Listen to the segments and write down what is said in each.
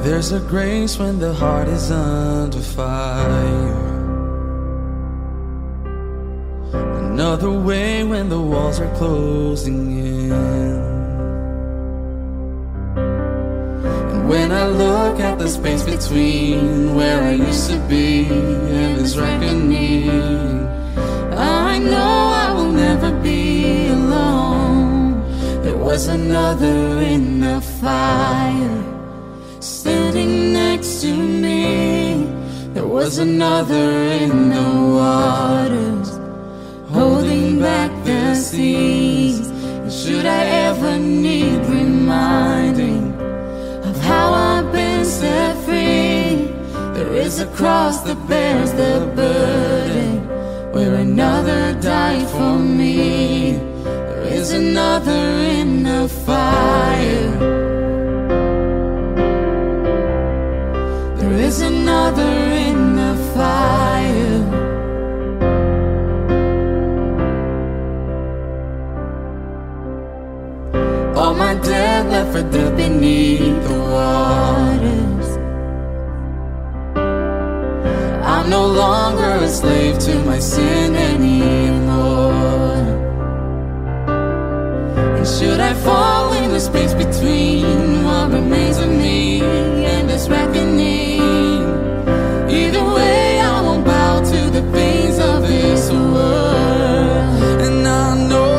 There's a grace when the heart is under fire, another way when the walls are closing in. And when I look at the space between where I used to be and this reckoning, I know I will never be alone. There was another in the fire standing next to me. There was another in the waters holding back the seas. And should I ever need reminding of how I've been set free, there is a cross that bears the burden where another died for me. There is another in the fire. There is another in the fire. All my dead left for dead beneath the waters. I'm no longer a slave to my sin anymore. And should I fall in the space between what remains of me and this reckoning, either way I won't bow to the things of this world. And I know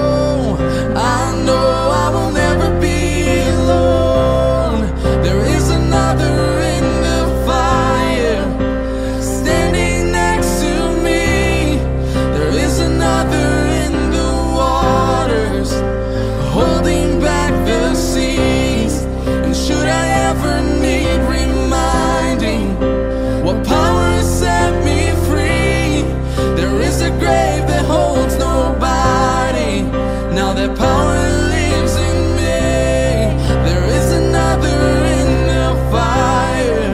I will never be alone. There is another in the fire standing next to me. There is another in the waters holding back the seas. And should I ever need reminding what power has set me free, there is a grave that holds nobody. Now that power lives in me. There is another in the fire.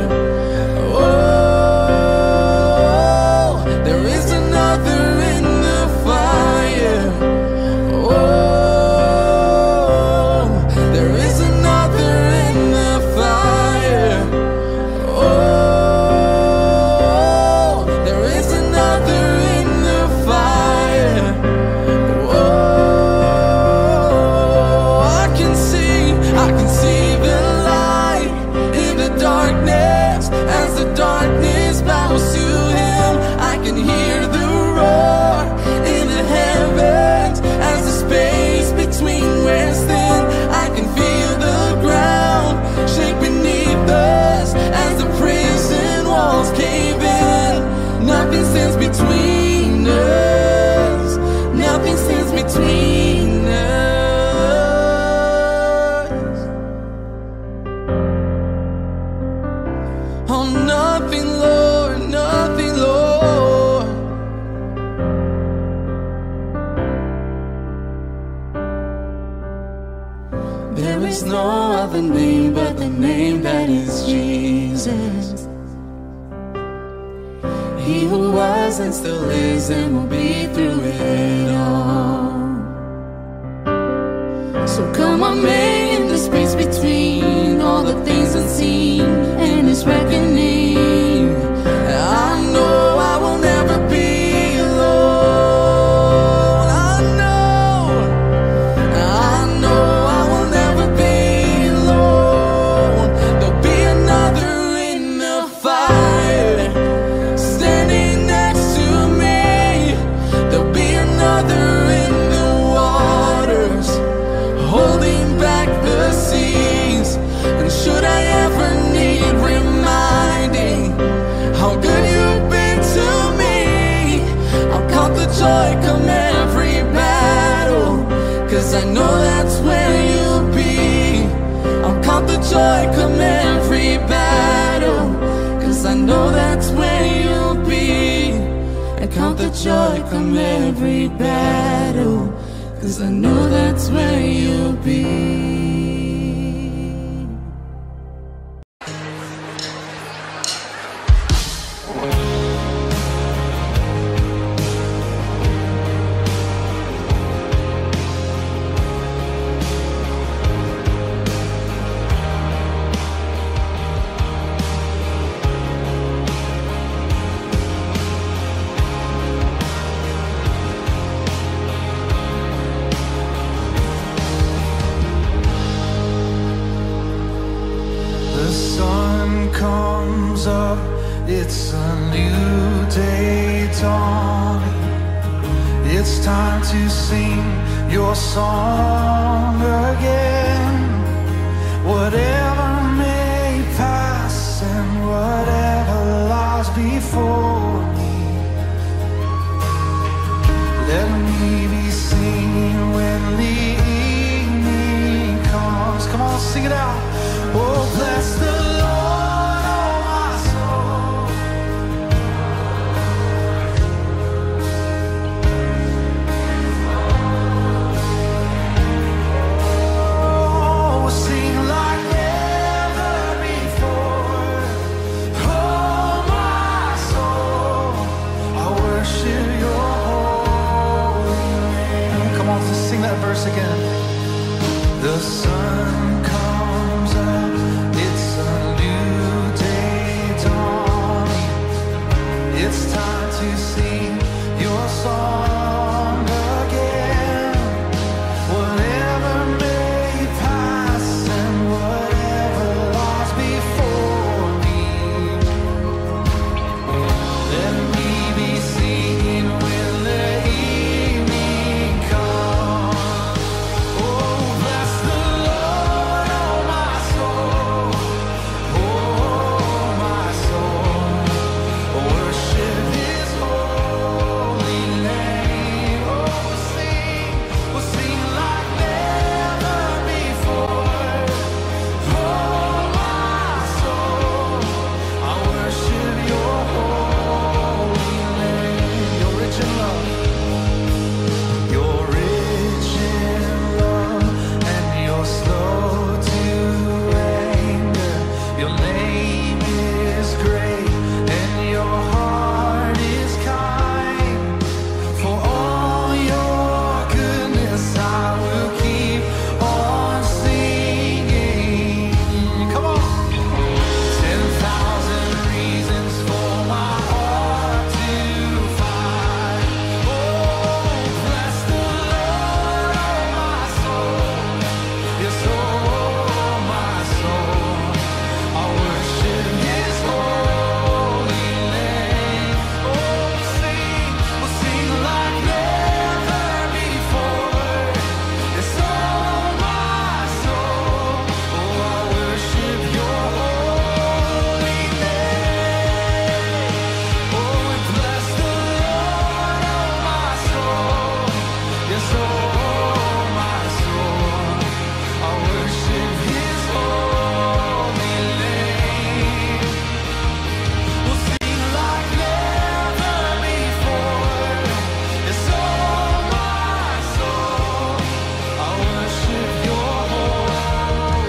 Oh, there is another in the fire. Oh, there is another in the fire. Oh, there is another in the fire. Oh, I can see the light in the darkness as the darkness bows to him. I can hear the roar in the heavens as the space between wears thin. I can feel the ground shake beneath us as the prison walls cave in. Nothing stands between us. Nothing stands between us. Oh, nothing, Lord, nothing, Lord. There is no other name but the name that is Jesus. He who was and still is and will be through it all. So come on, man, in the space between all the things unseen and this reckoning. I know I will never be alone. I know I will never be alone. There'll be another in the fire standing next to me. There'll be another in the waters holding back the seas. And should I ever need reminding how good you've been to me, I'll count the joy come every battle, 'cause I know that's where you'll be. I'll count the joy come every battle, 'cause I know that's where you'll be. I count the joy come every battle, 'cause I know that's where you'll be. sun comes up, it's a new day dawning. It's time to sing your song again. Whatever may pass and whatever lies before me, let me be singing when the evening comes. Come on, sing it out. Oh, bless the Lord, oh my soul. Oh, we'll sing like never before. Oh, my soul, I worship your holy name. Come on, just sing that verse again. The sun comes up, it's a new day dawning. It's time to sing your song again. Whatever may pass and whatever lies before me, let me be singing when the evening comes. Oh, bless the Lord, oh my soul. Oh, my soul, worship His holy name. Oh, we'll sing like never before. Oh, my soul, I worship your holy name. You're rich in love. You're rich in love and you're slow to anger. Your name is great and your heart is kind. For all your goodness I will keep on singing. Come on. 10,000 reasons for my heart to find. Oh, bless the Lord, oh my soul. Yes, oh my soul, I worship His holy name. Oh, we'll sing like never before. Yes, oh my soul, oh I worship your holy name. Oh, we bless the Lord, oh my soul. Yes, oh my soul, I worship His holy name. We'll sing like never before. Yes, oh my soul, I worship your holy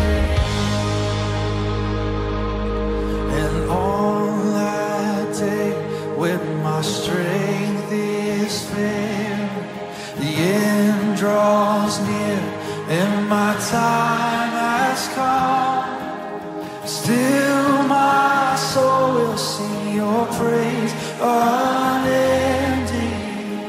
name. And on that day when my strength is failing, the end draws near and my time has come, still my soul will sing your praise unending.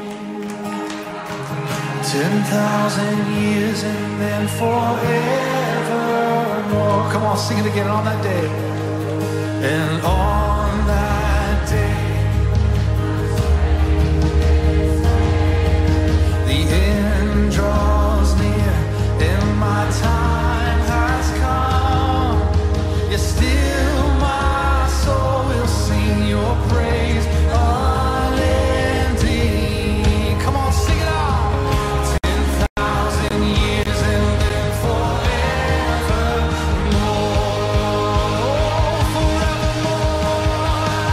10,000 years and then forevermore. Come on, sing it again on that day. And on that day, the end draws near and my time has come. Yet still my soul will sing your praise unending. Come on, sing it out. 10,000 years and then forevermore. Forevermore.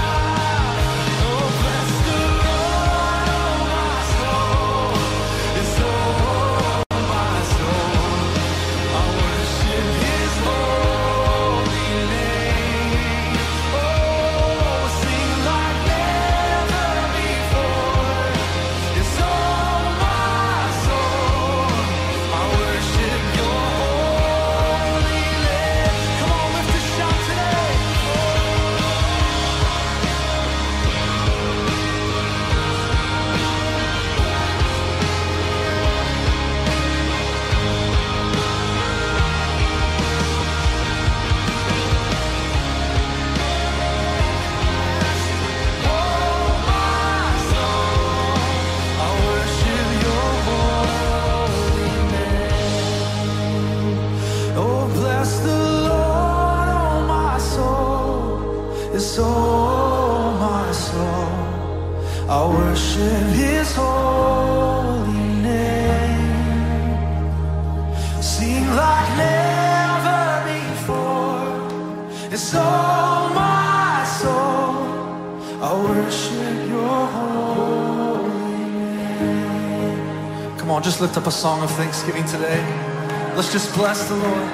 worship His holy name. Sing like never before. It's all my soul. I worship Your holy name. Come on, just lift up a song of thanksgiving today. Let's just bless the Lord.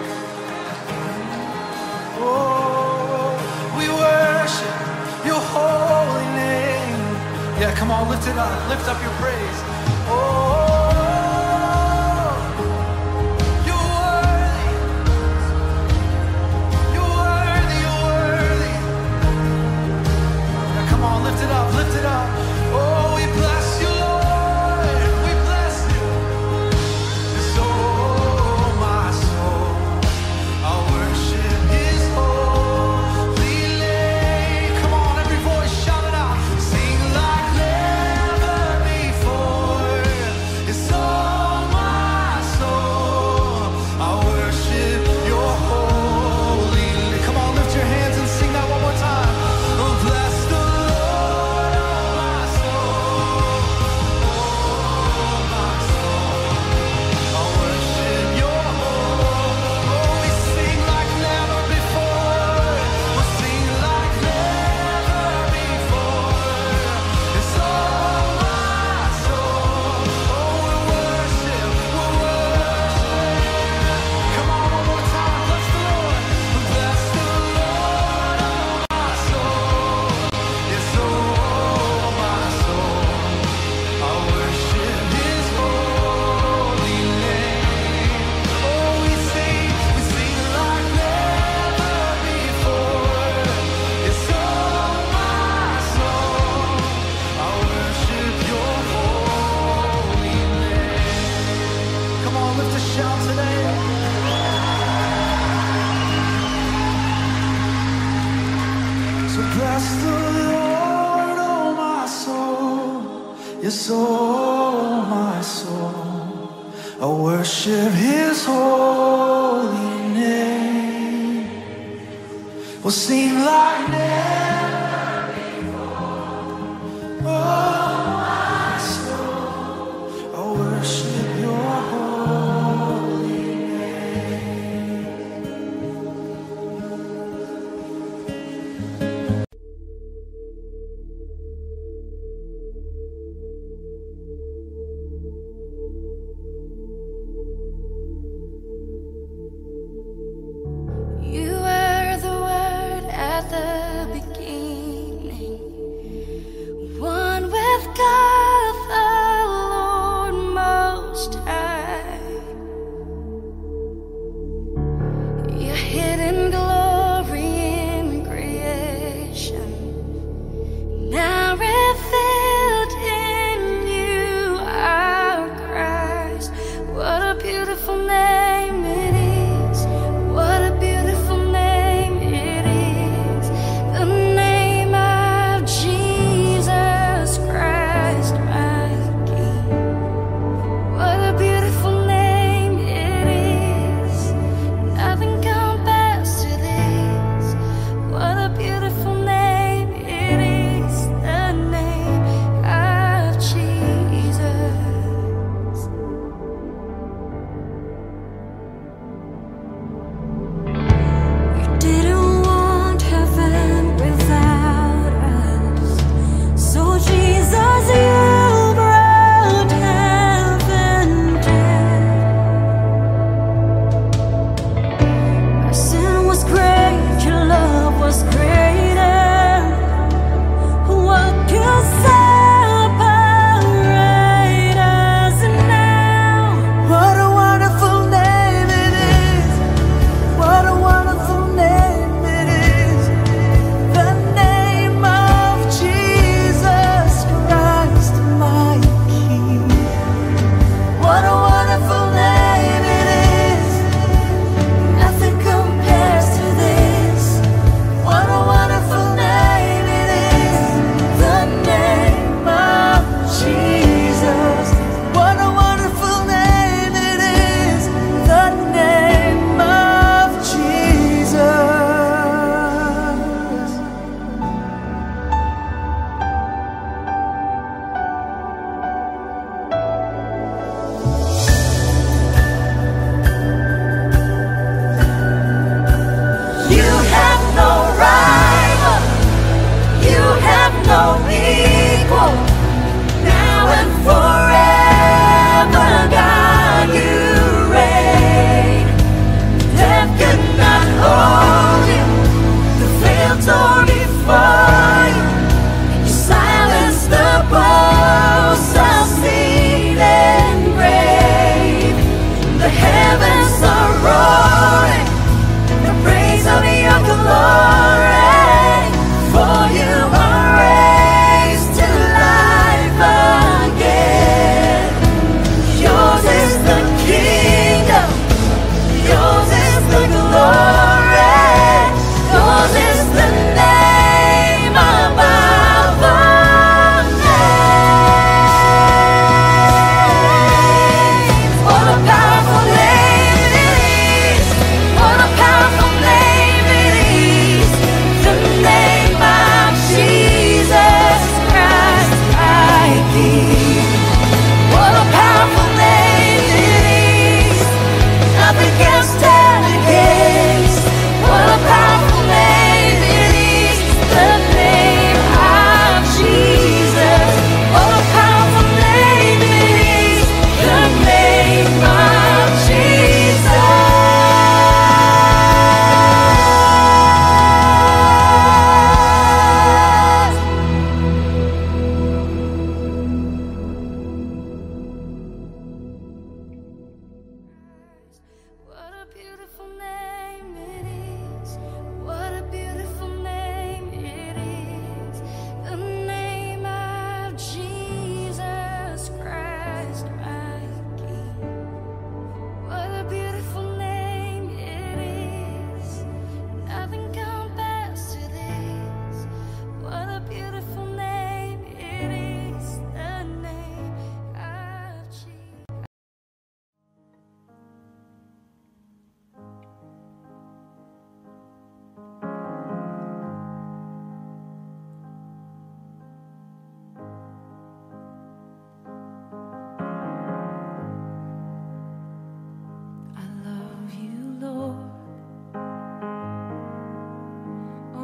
Oh, we worship Your holy name. Yeah, come on, lift it up. Lift up your praise. Oh, You're worthy. You're worthy. You're worthy. Yeah, come on, lift it up. Lift it up. Oh, we bless You, Lord. We bless You. It's all my soul. I worship His holy name. Come on, every voice shout it out. Sing like never before. It's all my soul. I worship Your holy name. Come on, lift your hands and sing that one more time. Oh, bless the Lord, oh my soul. Oh, my soul. I worship Your holy. Oh, we sing like never before. We sing like never before. It's all my soul. Oh, we worship. Come on, one more time. Bless the Lord. Bless the Lord, oh my soul. It's all my soul. I worship His holy name. Oh, we sing like never before. It's all my soul. I worship Your holy name. Come on, lift a shout today. So bless the Lord, oh my soul. Yes, oh my soul. I worship His holy name. We'll sing like never before. Oh my soul. I worship Your holy name. You were the Word at the beginning.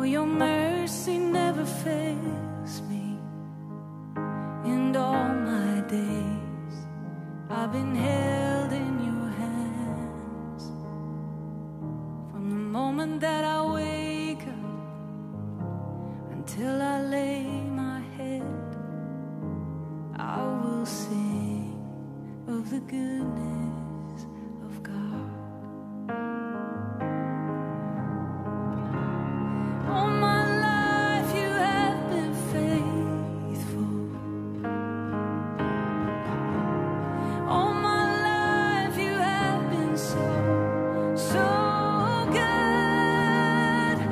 For your mercy never fails me. And all my days I've been held in your hands. From the moment that I wake up until I lay my head, I will sing of the goodness of God. All my life you have been faithful. All my life you have been so, so good.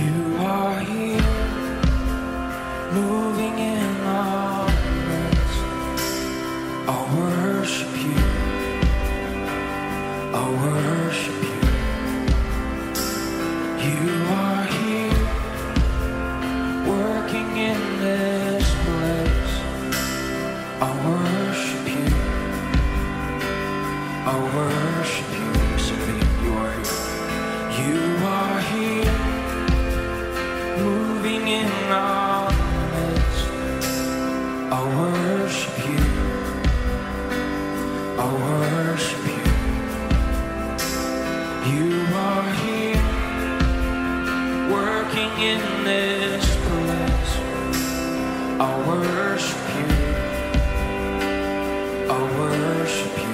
You are here, moving in our midst. I'll worship you. I'll worship you. You are here, working in this place. I'll worship you. I'll worship you. Sing it again. You are here. You are here, moving in our midst. I'll worship you. I'll worship you. You are here, working in this place. I'll worship you. I'll worship you.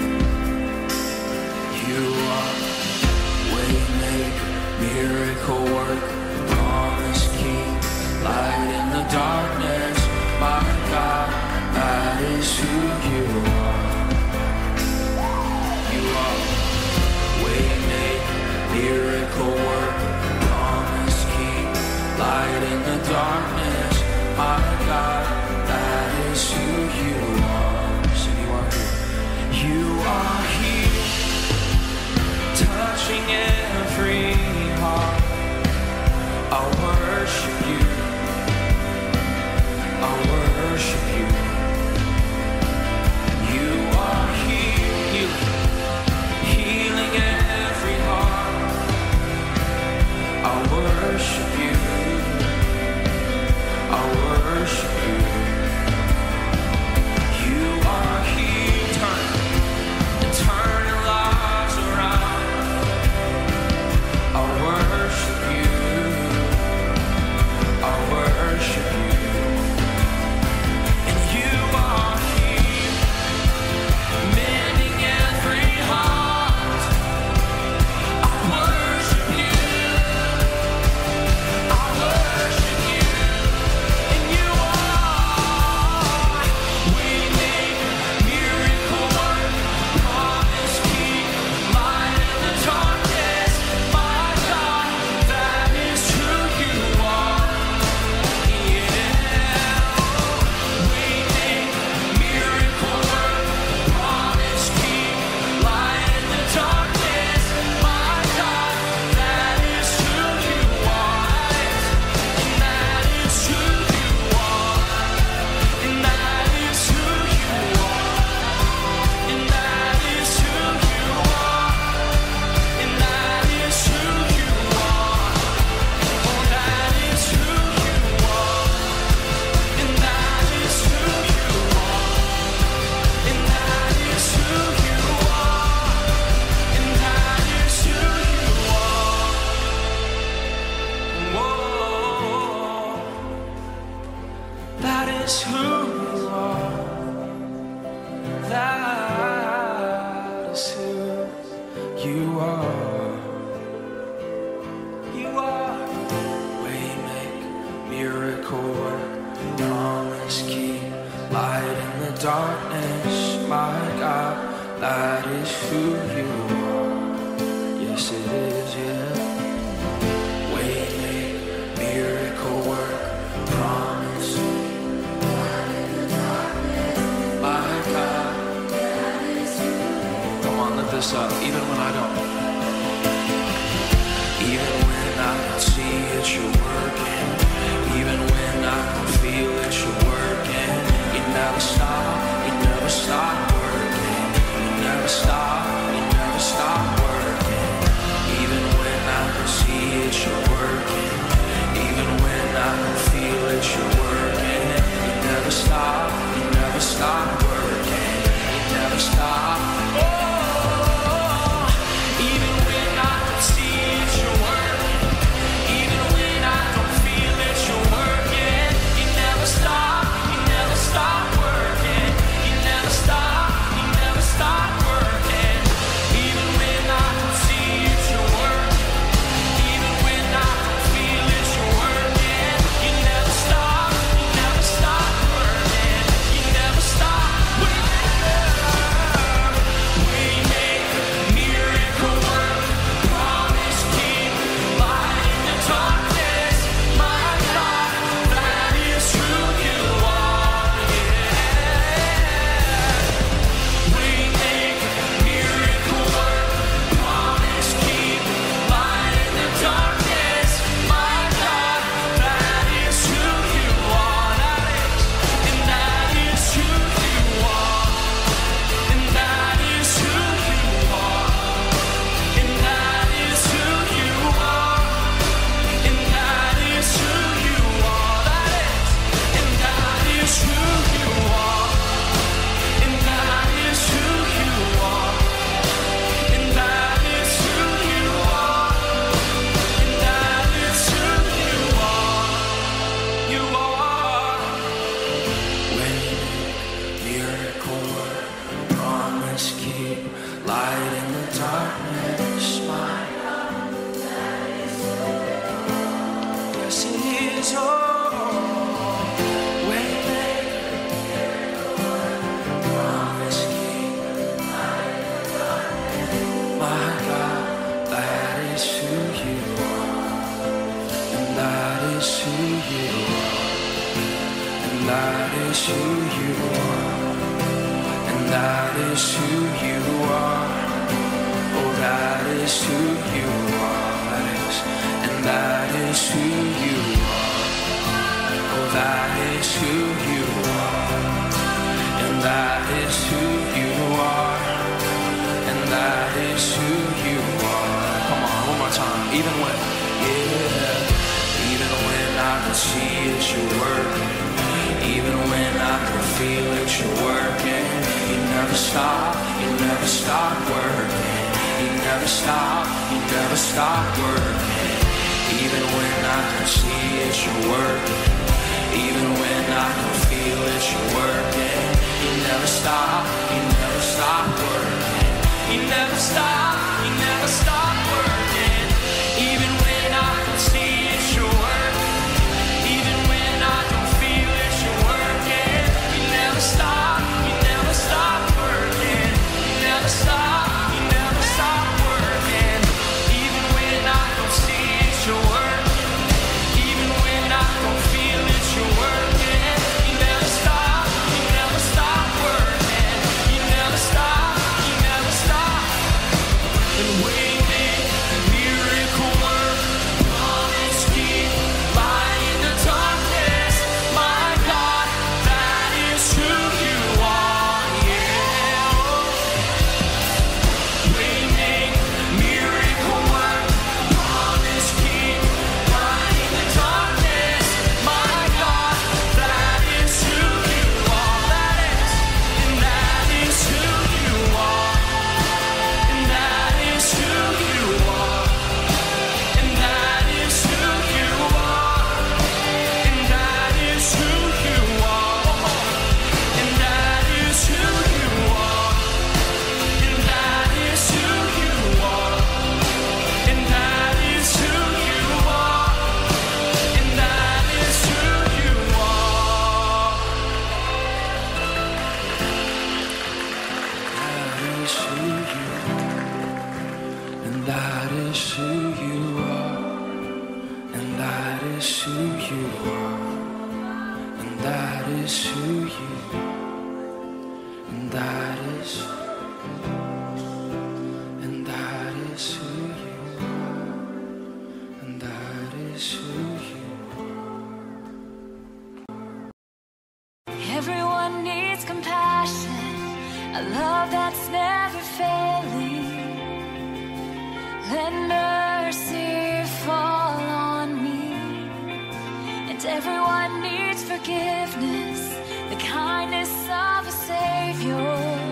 You are waymaker, miracle worker, promise king, light in the darkness. My God, that is who you are. You are waymaker, miracle worker, promise king, light in the darkness. My God, that is who you are. So you are here. You are here, touching every heart. I'll worship you. I'll worship you. You are here, healing every heart. I'll worship you. I'll worship you. You are here, turning lives around. I'll worship you. I'll worship you. And you are here, mending every heart. I'll worship you. I'll worship you. And you are waymaker, miracle worker, promise king, light in the darkness. My God, that is who you are. Miracle worker, promise king, light in the darkness. My God, that is who you are. And that is who you are. And that is who you are. And that is who you are. And that is who you are. Oh, that is who you are. And that is who you are. And that is who you are. And that is who you are. Whoa. That is who you are. That is who you are. You are waymaker, miracle worker, promise king, light in the darkness. My God, that is who you are. Yes, it is, yeah. Waymaker, miracle worker, promise. My God, come on, lift this up. Even when I don't, even when I don't see it, you're working. Even when I don't feel it, you're working. You never stop, you never stop working. You never stop, you never stop working. Even when I don't see it, you're working. Even when I don't feel it, you're working. You never stop, you never stop working. You never stop. Oh, even when I don't see it, you're working. Even when I don't feel Everyone needs compassion, a love that's never failing. Let mercy fall on me. And everyone needs forgiveness, the kindness of a Savior,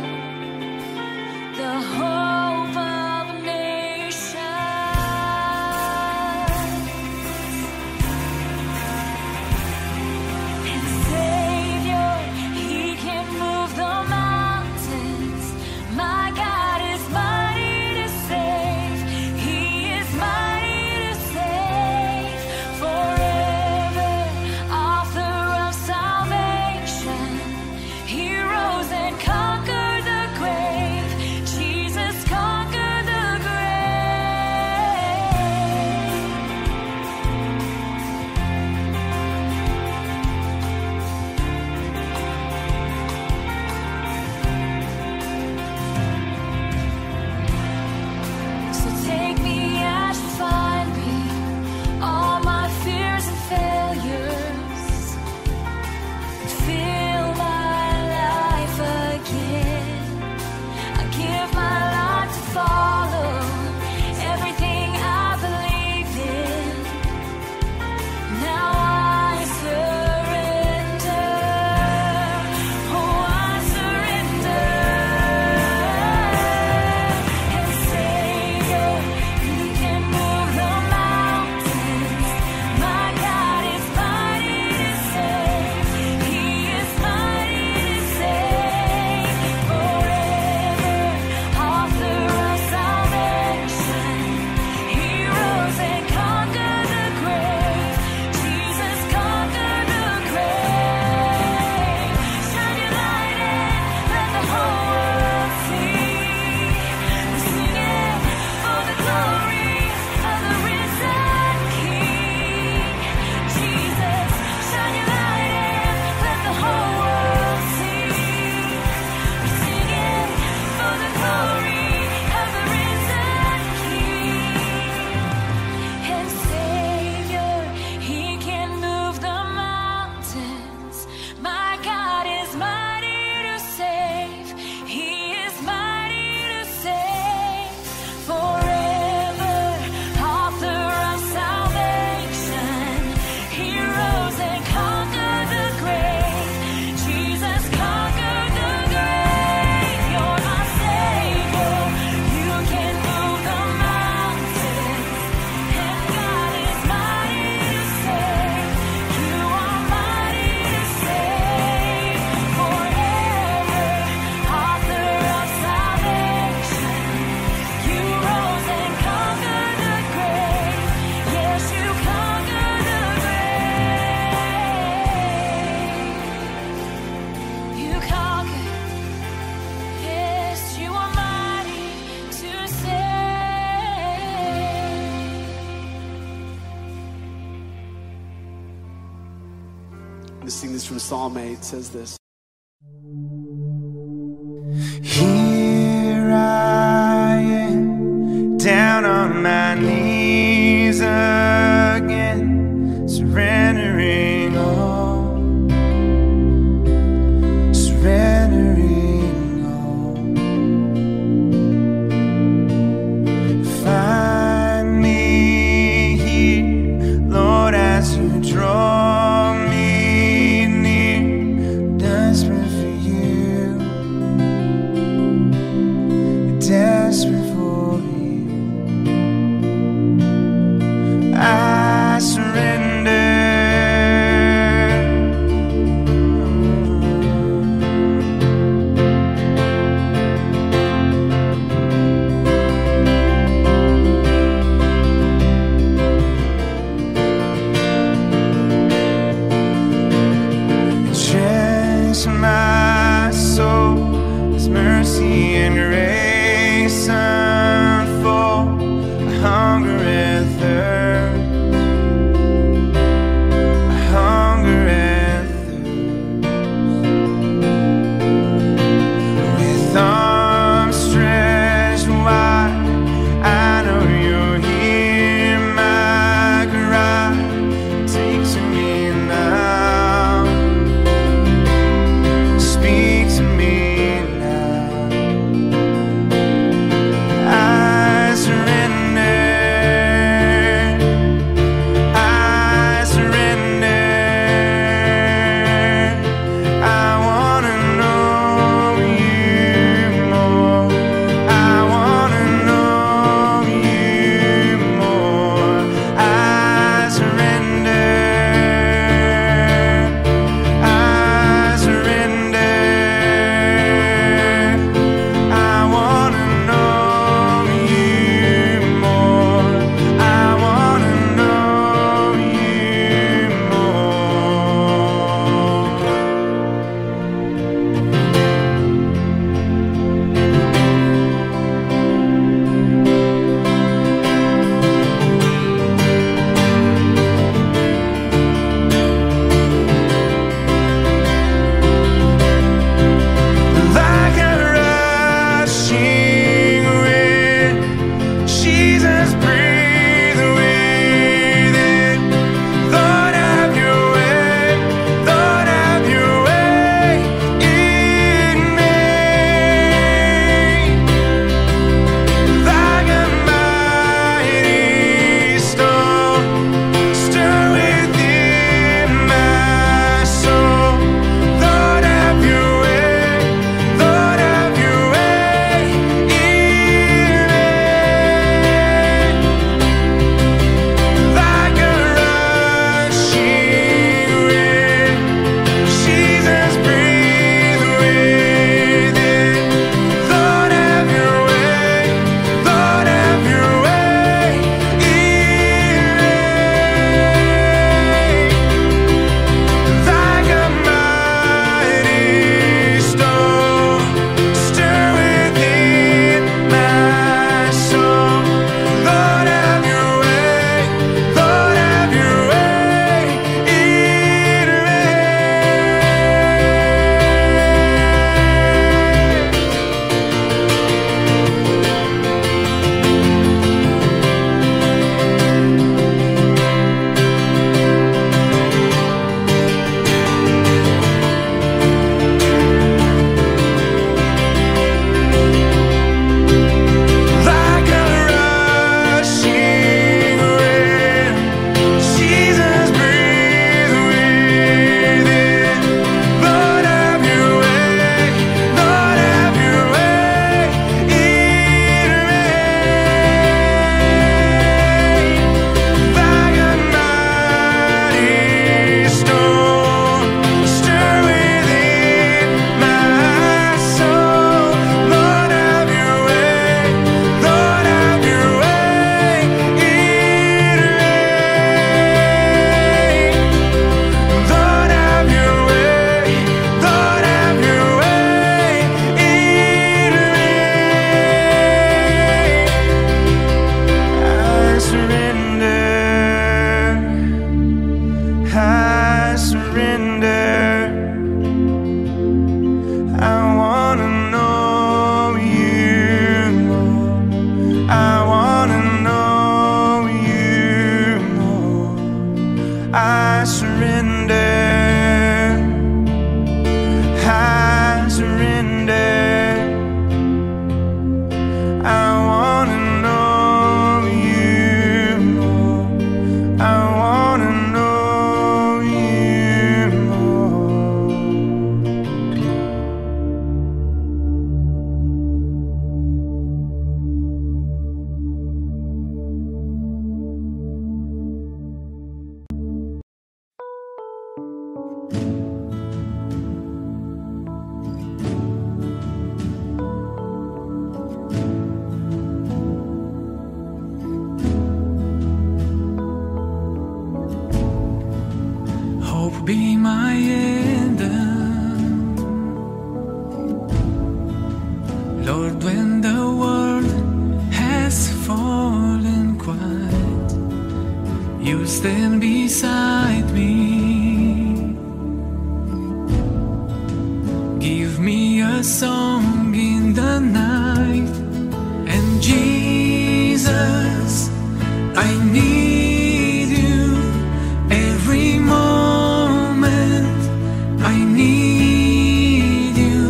the hope of a nation. And Savior, He can move the mountains. My God is mighty to save. He is mighty to save. Forever, author of salvation. He rose and conquered. To sing this from Psalm 8, it says this. Here I am, down on my knees again, surrendering all, surrendering all. Find me here, Lord, as you draw me near, desperate for you, desperate for you. I surrender. I surrender. I wanna know you more. I wanna know you more. Hope be my anthem, Lord, when the world has fallen quiet, you stand beside me. Give me a song in the night, and Jesus, I need you every moment. I need you.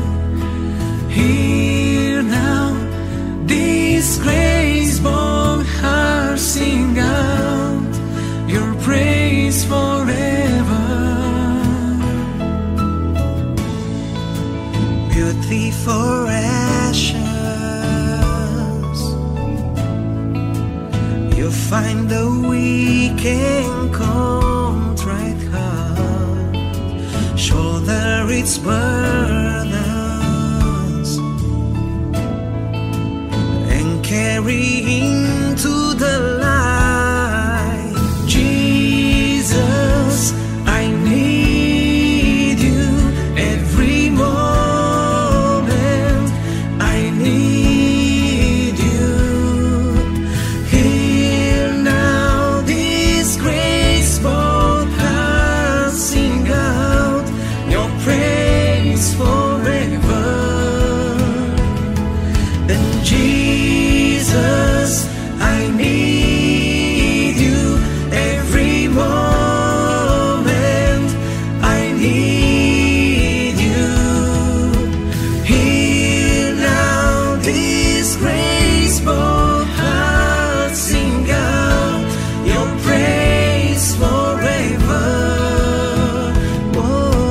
Hear now this graceful heart sing out your praise forever. Beauty for ashes, you find the weak and contrite heart, shoulder its burdens, and carry into the light. Jesus, I need you every moment. I need you. Hear now this graceful heart sing out your praise forever. Then Jesus, I need you every moment. I need you. Hear now this graceful heart sing out your praise forever. Whoa.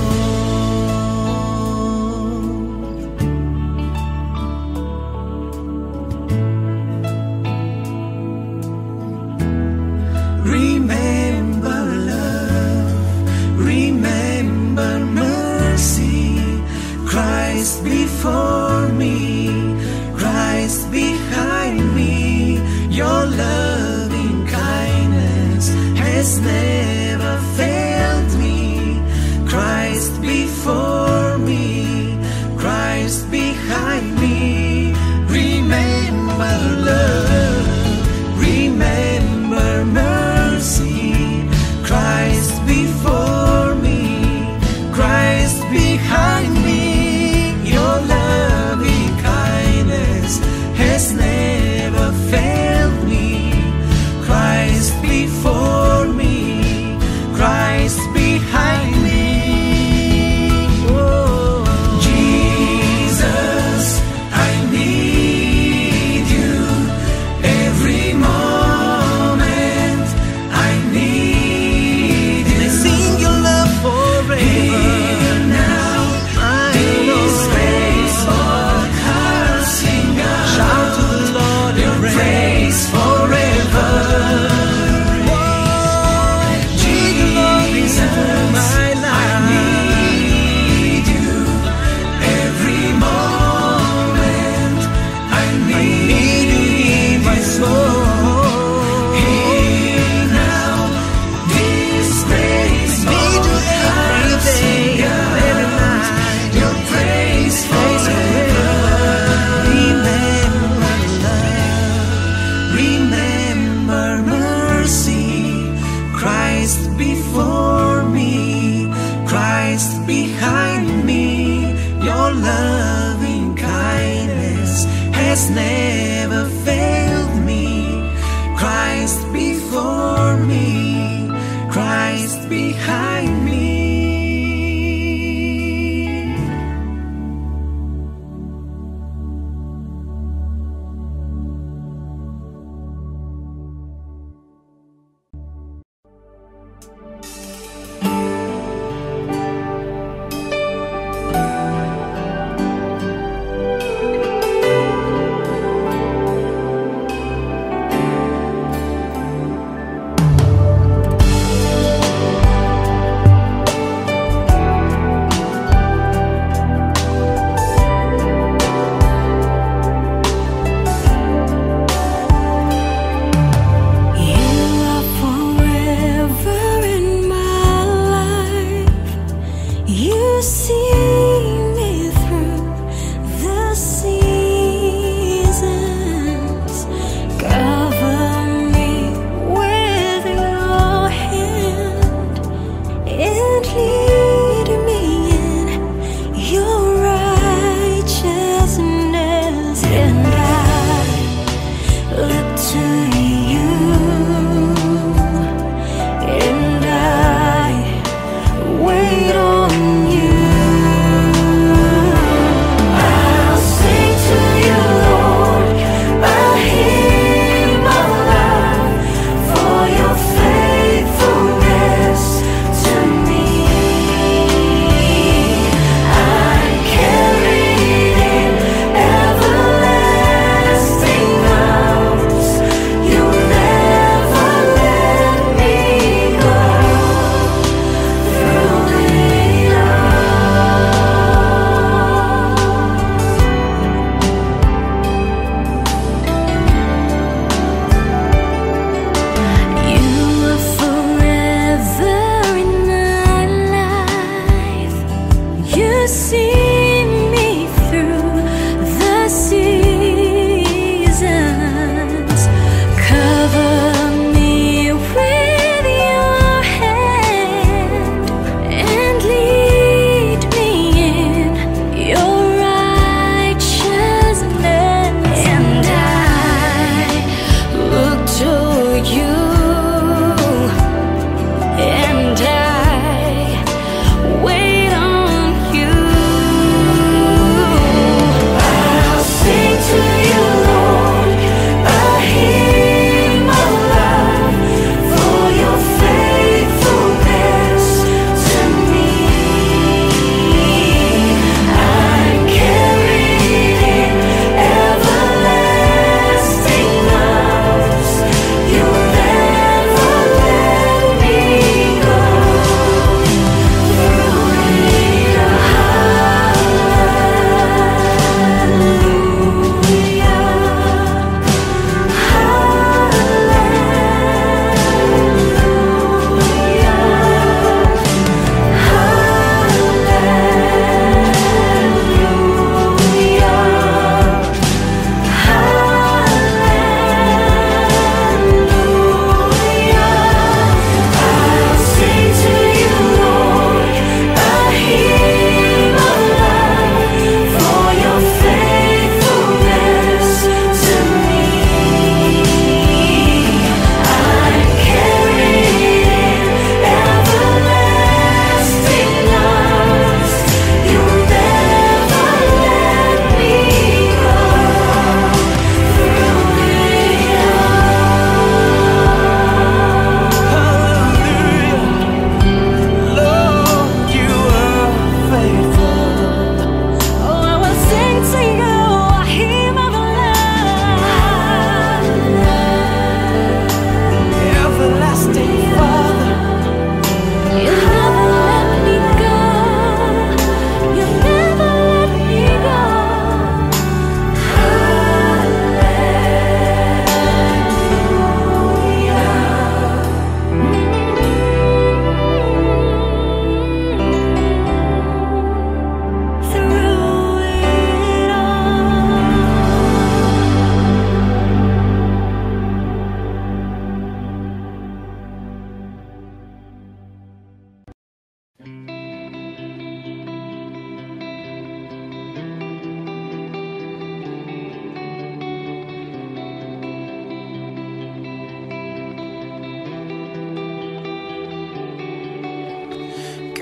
Remember love, remember mercy, Christ before me, Christ behind me. Your loving kindness has never failed me. Christ before me, Christ behind me. Remember love, remember mercy, Christ before me, Christ behind me. Your loving kindness has never failed me. Christ before me, Christ behind me. Oh, Jesus, I need you every moment. I need you. I sing your love forever. Hear now this graceful heart sing out. Shout to the Lord your praise forever. Jesus, my life. I need you every moment. I need you in my soul. Hear now this graceful heart sing out every night your praise forever. Remember love, remember mercy, Christ before me, Christ behind me. Your loving kindness has never failed me. Christ before me, behind me.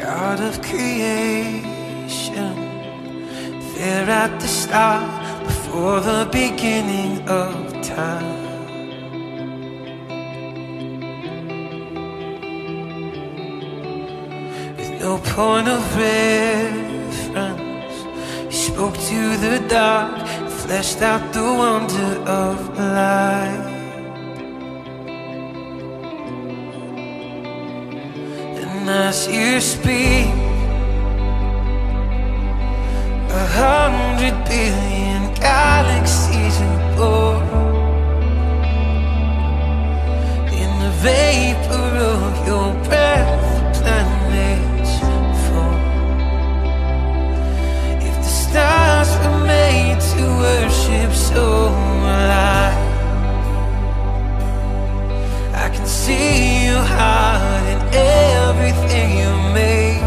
God of creation, there at the start, before the beginning of time. With no point of reference, you spoke to the dark, fleshed out the wonder of life. And as you speak, 100 billion galaxies are born. In the vapor of your breath, the planets form. If the stars were made to worship, so will I can see your heart in everything you made.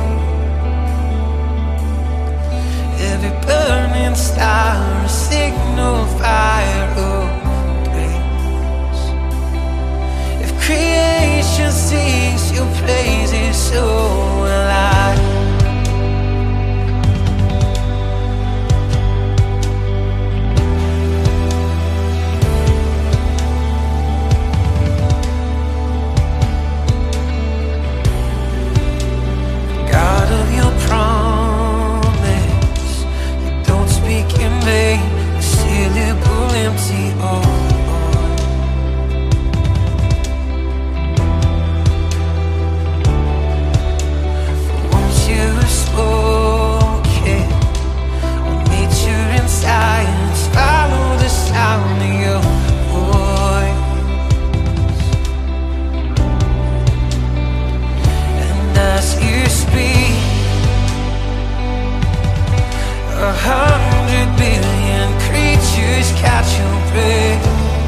Every burning star, a signal fire of grace. If creation sings your praises, so will I. God of your promise, you don't speak in vain, a syllable empty of void. For once you have spoken, all nature and science follow the sound of your voice. And as you speak, 100 billion creatures catch your breath,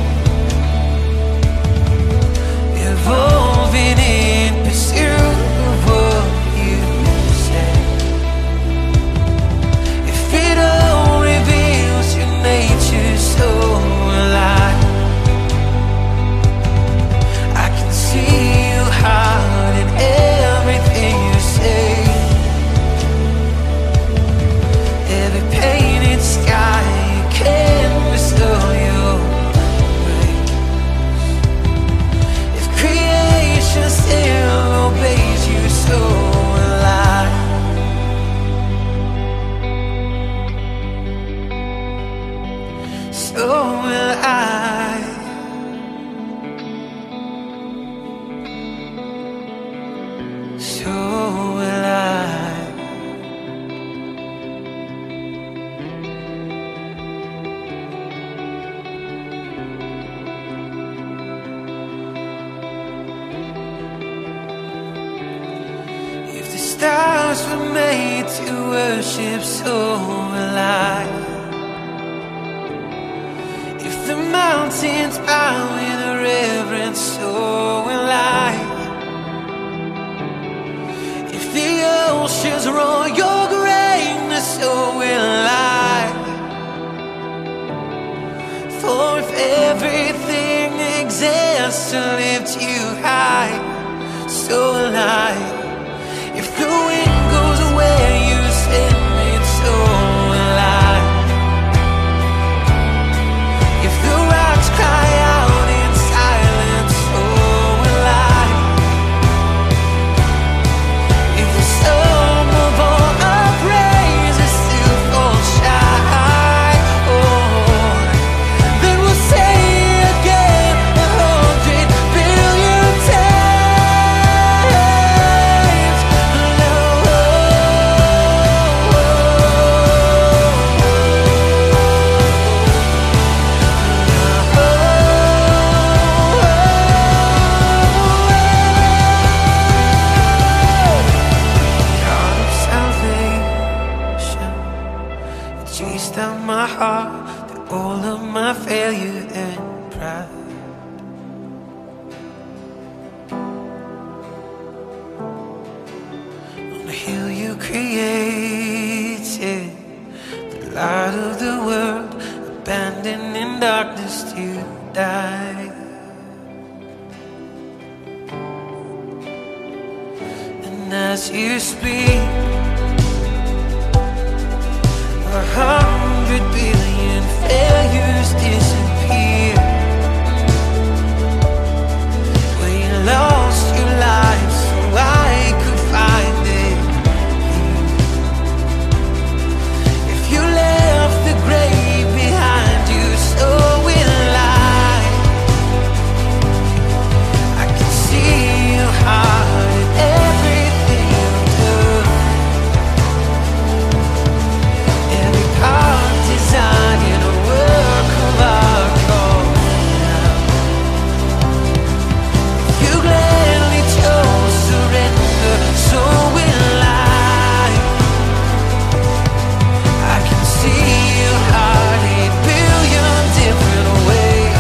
evolving in pursuit of what you said. If it all reveals your nature, so will I can see your heart in everything you say. Every painted sky, you can bestow your grace. If creation still obeys you, so will I. So will I. So will I. If the stars were made to worship, so will I. If the mountains bow in reverence, so will I. If the oceans roar your greatness, so will I. For if everything exists to lift you high, so will I. If the wind goes where you send it, so will I. If the rocks cry out in silence, so will I. If the sum of all our praises still falls shy, oh, then we'll say again 100 billion times. God of salvation, you chased out my heart through all of my failure and pride. On the hill you created, the light of the world, abandoned in darkness to die. And as you speak. 100 billion failures disappear. When you lost your life so I could find it. If you left the grave behind you, so will I. I can see your heart in everything you do. Every part designed in a work of art called now. If you gladly chose surrender, so will I. I can see your heart 8 billion different ways.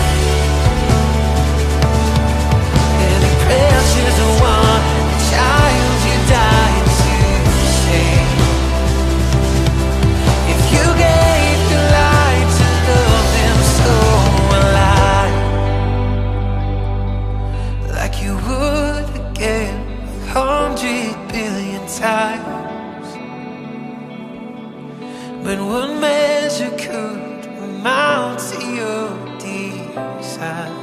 And the precious one, the child you died to save. If you gave your life to love them, so will I. Like you would again 100 billion times. But what measure could amount to your desire?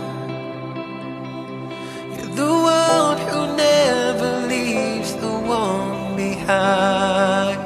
You're the one who never leaves the one behind.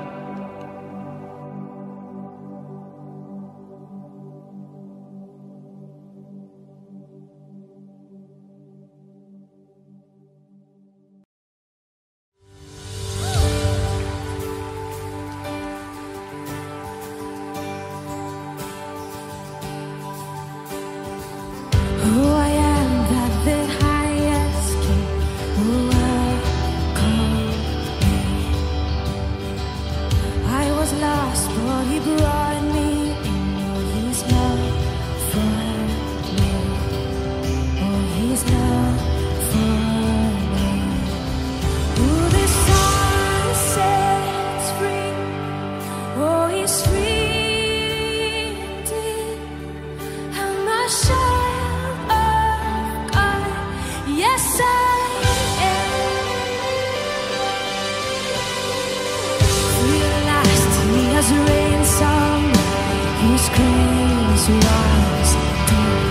Who I am, that the highest king will welcome me. I was lost, but he brought me in. Oh, his love for me. Oh, his love for me. Who the sun sets free. Oh, he's free indeed. I'm a child of God. Yes, I am. Realized he has ransomed me. His grace was deep.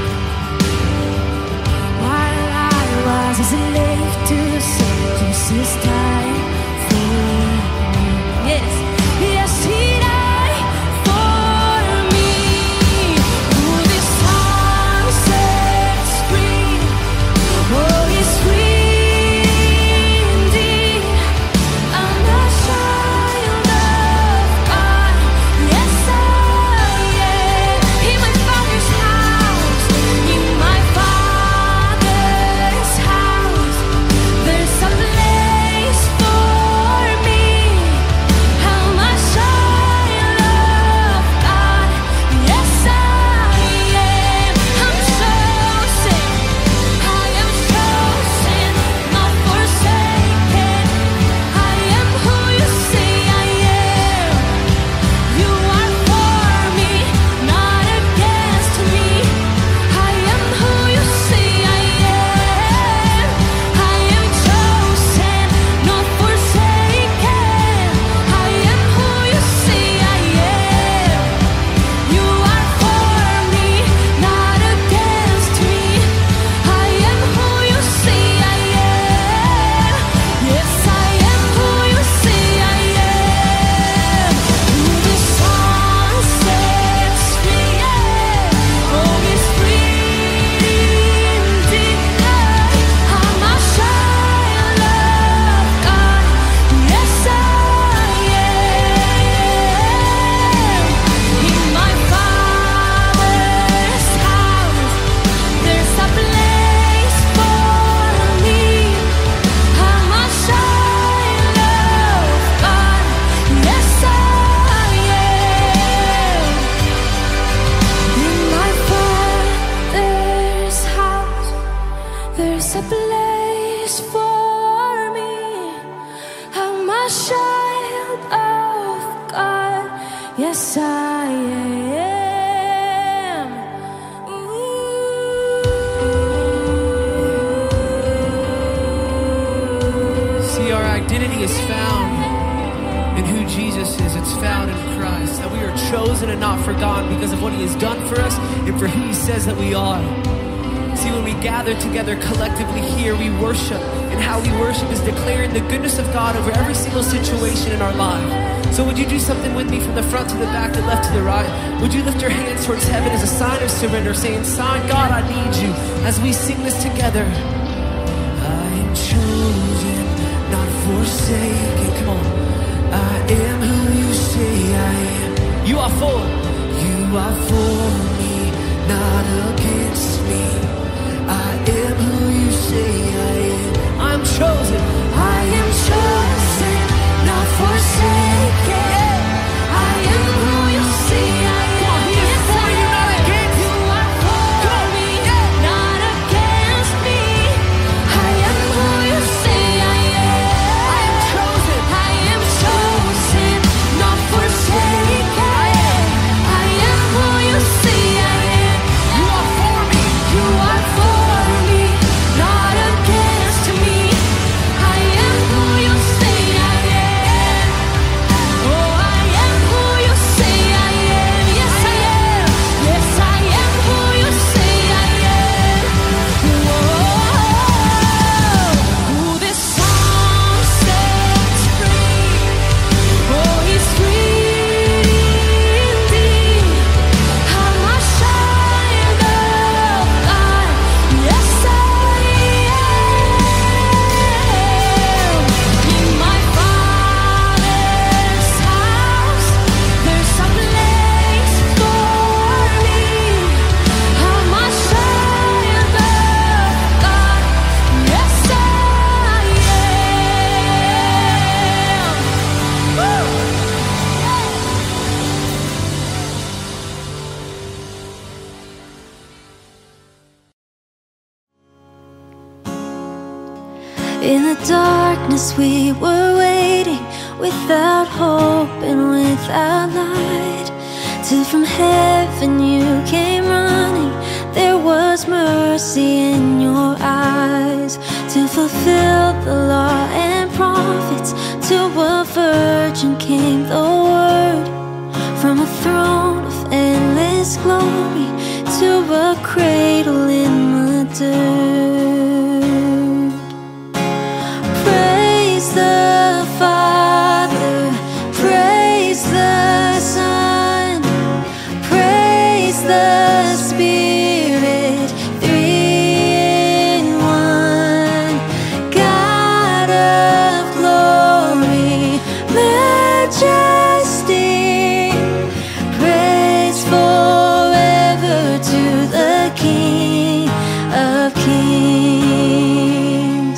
While I was a slave to sin, Jesus died for me. Yes, yes, he died for me. Who the sun sets free. Oh, he's free indeed. I'm a child of God. Yes, I am. In my Father's house, in my Father's house, there's a place for me. I'm a child of God. Yes, I am. I'm chosen. I am chosen, not forsaken. I am who you say I am. You are for me, not against me. I am who you say I am. I am chosen, not forsaken. I am who you say I am. You are for me, not against me. I am who you say I am. Yes, I am who you say I am. Who the sun sets free, oh, he's free indeed. I'm a child of God. Yes, I am. In my Father's house, there's a place for me. I'm a child of God. Yes, I am. In my Father's house, there's a place for me. I'm a child of God. Yes, I am. Ooh. See, our identity is found in who Jesus is. It's found in Christ. That we are chosen and not forgotten because of what he has done for us and for who he says that we are. See, when we gather together collectively here, we worship. And how we worship is declaring the goodness of God over every single situation in our life. So would you do something with me from the front to the back, the left to the right? Would you lift your hands towards heaven as a sign of surrender, saying, "Sign, God, I need you," as we sing this together. I am chosen, not forsaken. Come on. I am who you say I am. You are for. You are for me, not against me. I am who you say I am. I'm chosen. I am chosen, not forsaken. I am who you say I am. He is for you, not against you. You are for me, not against me. I am who you say I am. I am chosen. I am chosen, not forsaken. I am who you say I am. You are for me. You are for me, not against me. I am who you say I am. Oh, I am who you say I am. Yes, I am. Yes, I am who you say I am. Whoa, who this song sets free. Oh, he's free indeed. I'm a child of God. Yes, I am. In my Father's house, there's a place for me. I'm a child of God. Yes, I am. Woo! In the darkness we were waiting, without hope and without light, till from heaven you came running. There was mercy in your eyes to fulfill the law and prophets. To a virgin came the word, from a throne of endless glory to a cradle in the dirt. Praise the Father, praise the Son, praise the Spirit, three in one. God of glory, majesty, praise forever to the King of Kings.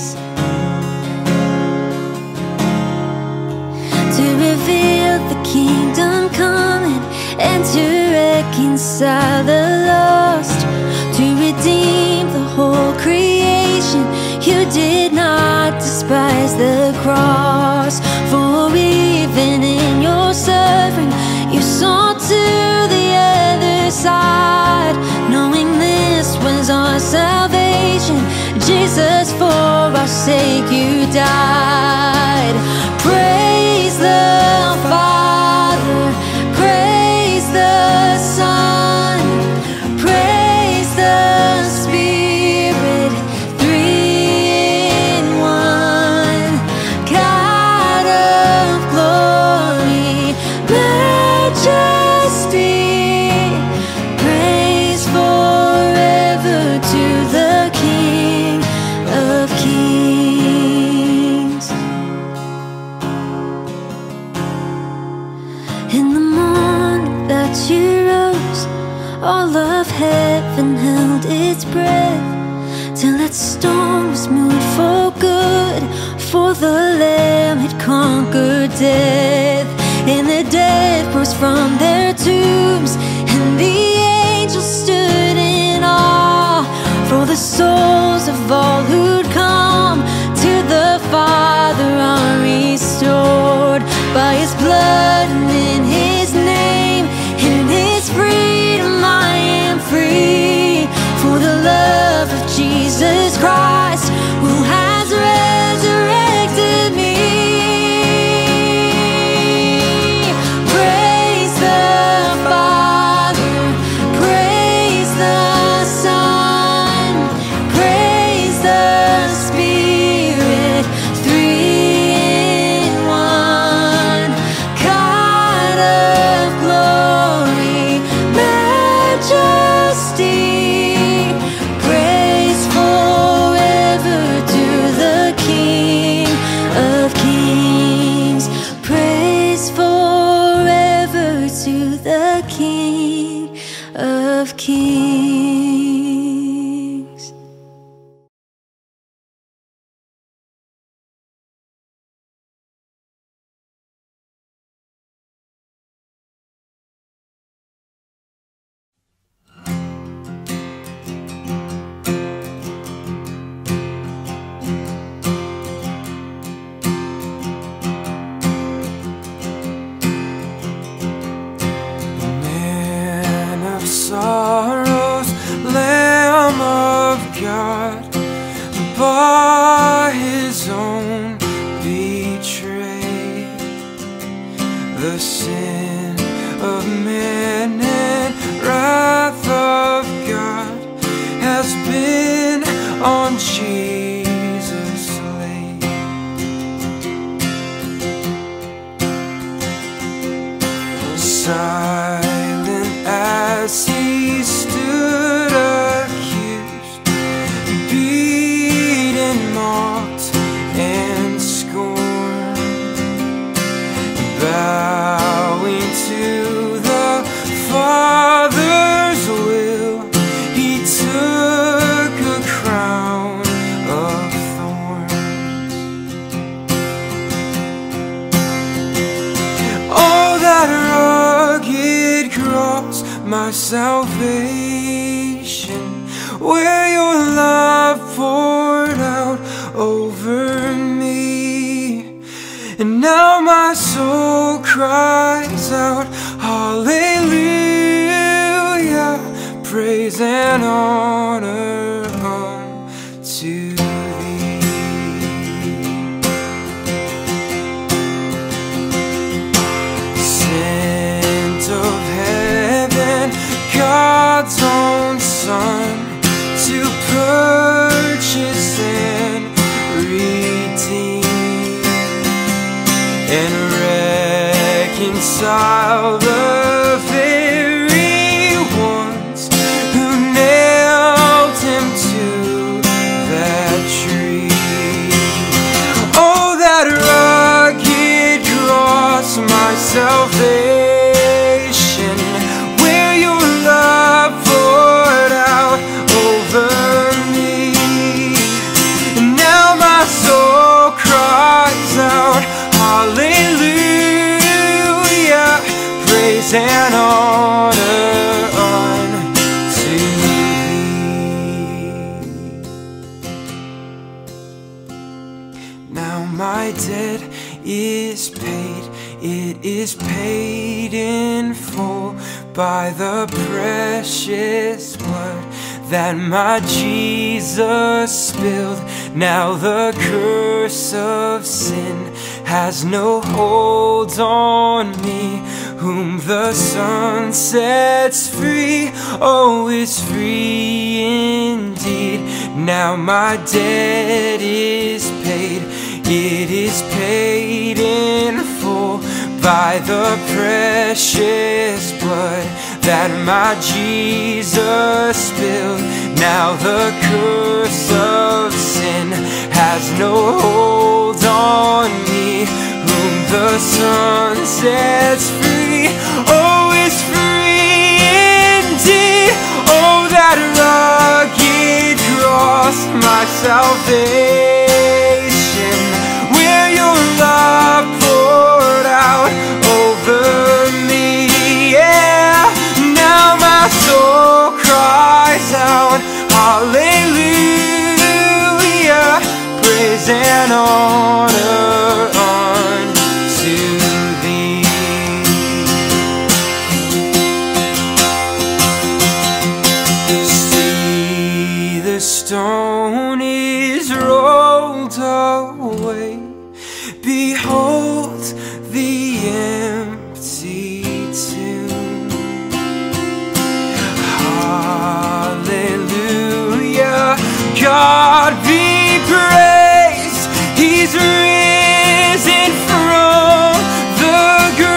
To reveal the kingdom coming and to reconcile the lost, to redeem the whole creation. You did not despise the cross, for even in your suffering you saw to the other side, knowing this was our salvation. Jesus, for our sake you died. Praise the Father, praise the Son, praise the Spirit, three in one. God of glory, majesty, praise forever to the King of Kings. In the morning that you rose, all of heaven held its breath, till that storm was moved for good, for the Lamb had conquered death. And the dead rose from their tombs, and the angels stood in awe, for the souls of all who'd come to the Father are restored by His blood and in His name. In His freedom I am free, for the love of Jesus Christ, who has resurrected the sin of man and wrath of God has been on Jesus laid. Silent as he stood accused, beaten, mocked, and scorned, bowing to the Father's will, he took a crown of thorns. Oh, that rugged cross, my salvation, where your love poured out over me. And now my soul cries out, hallelujah, praise and honor unto thee. Sent of heaven, God's own Son, to purchase and redeem and reconcile the very ones who nailed him to that tree. Oh, that rugged cross, my salvation, where your love poured out over me. And now my soul cries out, hallelujah, praise and honor unto thee. Now my debt is paid, it is paid in full by the precious blood that my Jesus spilled. Now the curse of sin has no hold on me. Whom the Son sets free, oh, is free indeed. Now my debt is paid, it is paid in full by the precious blood that my Jesus spilled. Now the curse of sin has no hold on me. Whom the Son sets free, oh, is free indeed. Oh, that rugged cross, my salvation, where your love poured out over me. Yeah, now my soul cries out, hallelujah, praise and honor unto thee. See, the stone is rolled away, behold the empty tomb. Hallelujah, God be praised, he's risen from the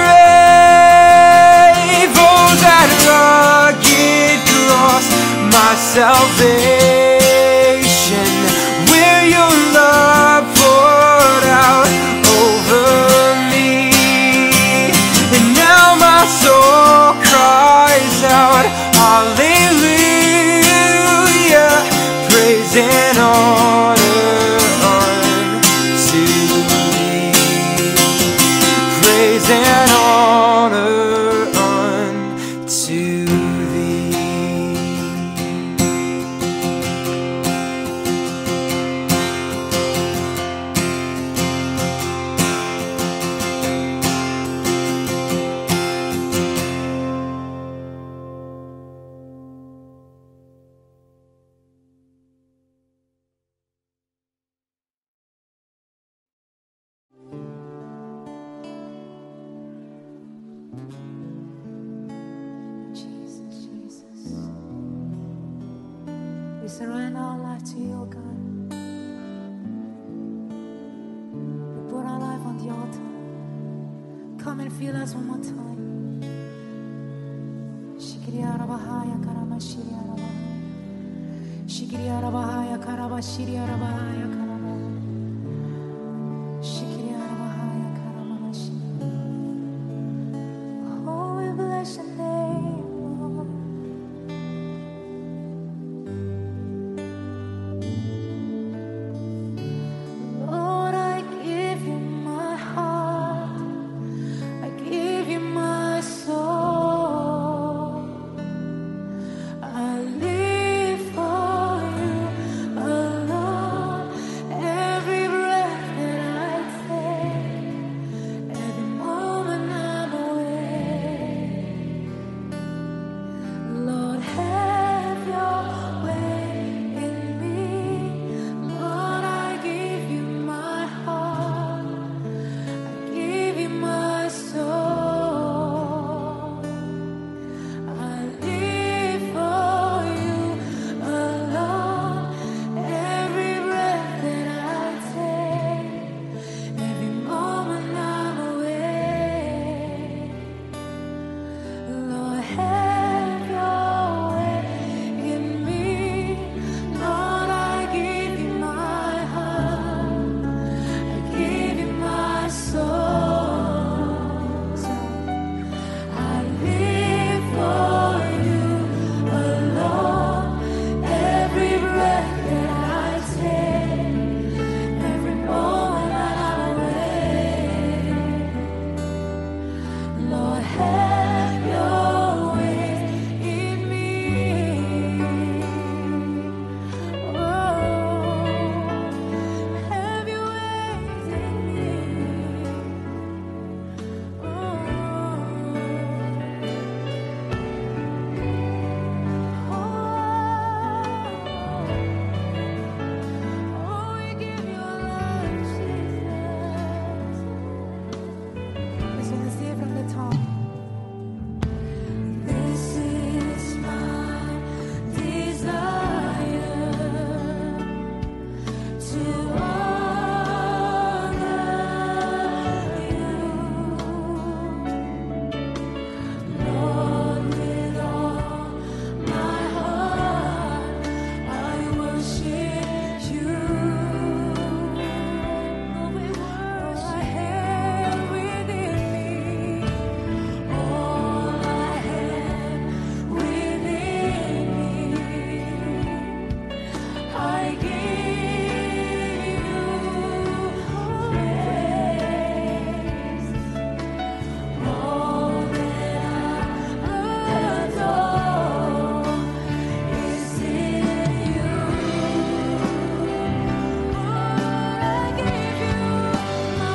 grave. Oh, that rugged cross, my salvation, where your love poured out over me. And now my soul cries out, hallelujah, praise and honor unto thee. Praise and honor unto thee. Jesus, Jesus. We surrender our life to you, oh God. We put our life on the altar. Come and feel us one more time. Shikiriara Bahaya Karama Shiriara Bahaya. Shikiriara Bahaya Karaba Shiriara Bahaya Karaba. Shikiriara Bahaya Karama Shiriara. Oh, we bless your name, Lord. Lord, I give you my heart. I give you my soul. I live for you alone. Every breath that I take, every moment I'm awake. Lord, have your way in me. Lord, I give you my heart. I give you my soul. I live for you alone. Every breath that I take, every moment I'm awake. Lord, have your way in me. Lord, I give you my heart. I give you my soul. I live for you alone. Every breath that I take, every moment I'm awake. Lord, have your way in me. Oh, have your ways in me. Oh, we give you our lives, Jesus. Let's sing it from the top. This is my desire to honor you, Lord, with all my heart. I worship you. All I have within me, all I have within me, I give you praise. All that I adore is in you. Lord, I give you my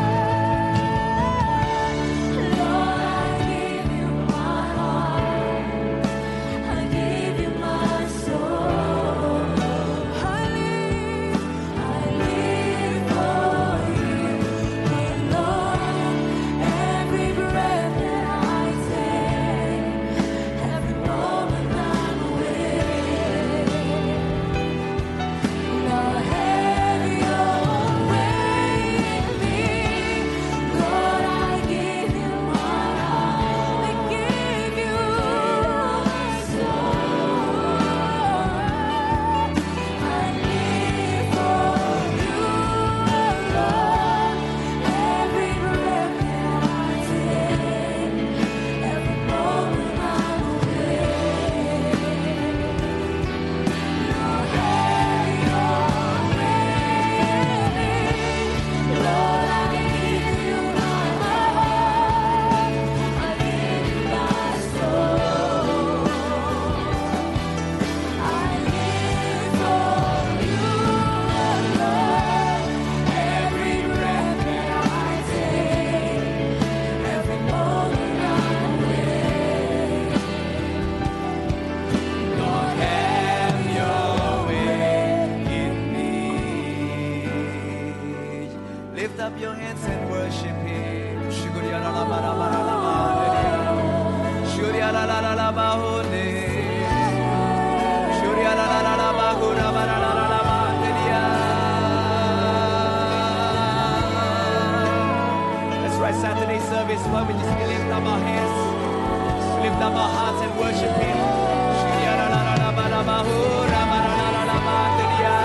heart. Lord, I give you my heart. I give you my soul. I live for you alone. Every breath that I take, every moment I'm awake. Lord, have your way in me. Lord, I give you my heart. I give you my soul. I live for you alone. Every breath that I take, every moment I'm awake. Lord, have your way in me. Lord, I give you my heart. I give you my soul. I live for you alone. Every breath that I take, every moment I'm awake. Lord, have your way in me. Lift up your hands and worship Him. Shuria la la la la bahole. Shuria la la la la bahura bara la la la bahanderia. That's right, Saturday service. Why we just lift up our hands, lift up our hearts and worship Him. Shuria la la la la bara bahura bara la la la bahanderia.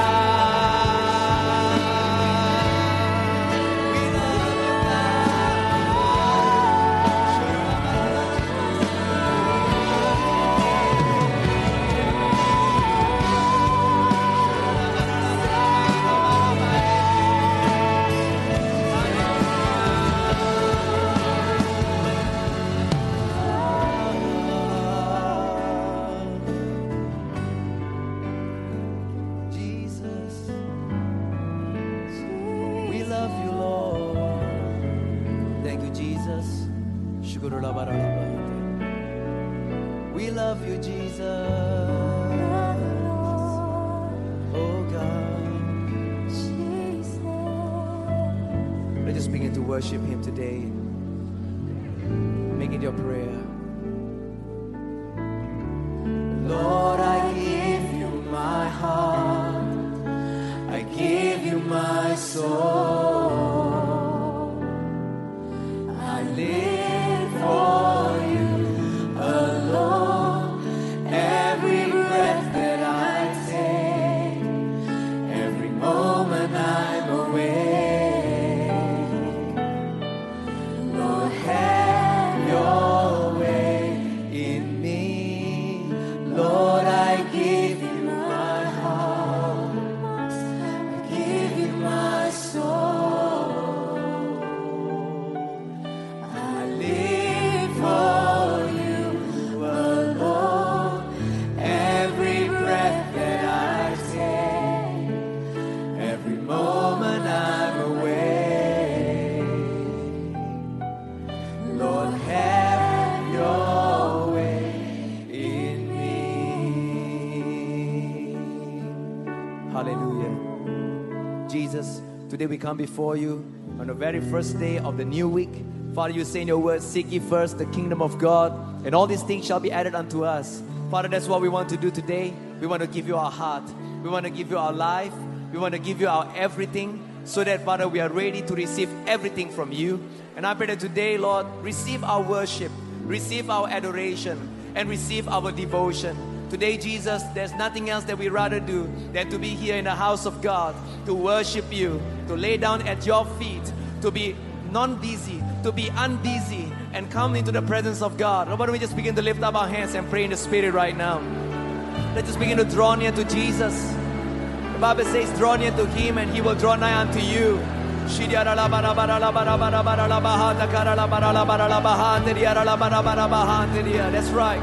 We love you, Jesus. Oh God. Let's just begin to worship Him today. Make it your prayer. Lord, I give you my heart. I give you my soul. I live for you alone. Every breath that I take, every moment I'm awake. Lord, have your way in me. Lord, I give you my heart. I give you my soul. I live for you alone. Every breath that I take, every moment I'm awake. Lord, have your way in me. Hallelujah. Jesus, today we come before you on the very first day of the new week. Father, you say in your word, seek ye first the kingdom of God, and all these things shall be added unto us. Father, that's what we want to do today. We want to give you our heart. We want to give you our life. We want to give you our everything, so that, Father, we are ready to receive everything from you. And I pray that today, Lord, receive our worship, receive our adoration, and receive our devotion. Today, Jesus, there's nothing else that we rather do than to be here in the house of God, to worship you, to lay down at your feet, to be non-busy, to be unbusy, and come into the presence of God. Why don't we just begin to lift up our hands and pray in the Spirit right now? Let's just begin to draw near to Jesus. The Bible says, draw near to Him and He will draw nigh unto you. That's right.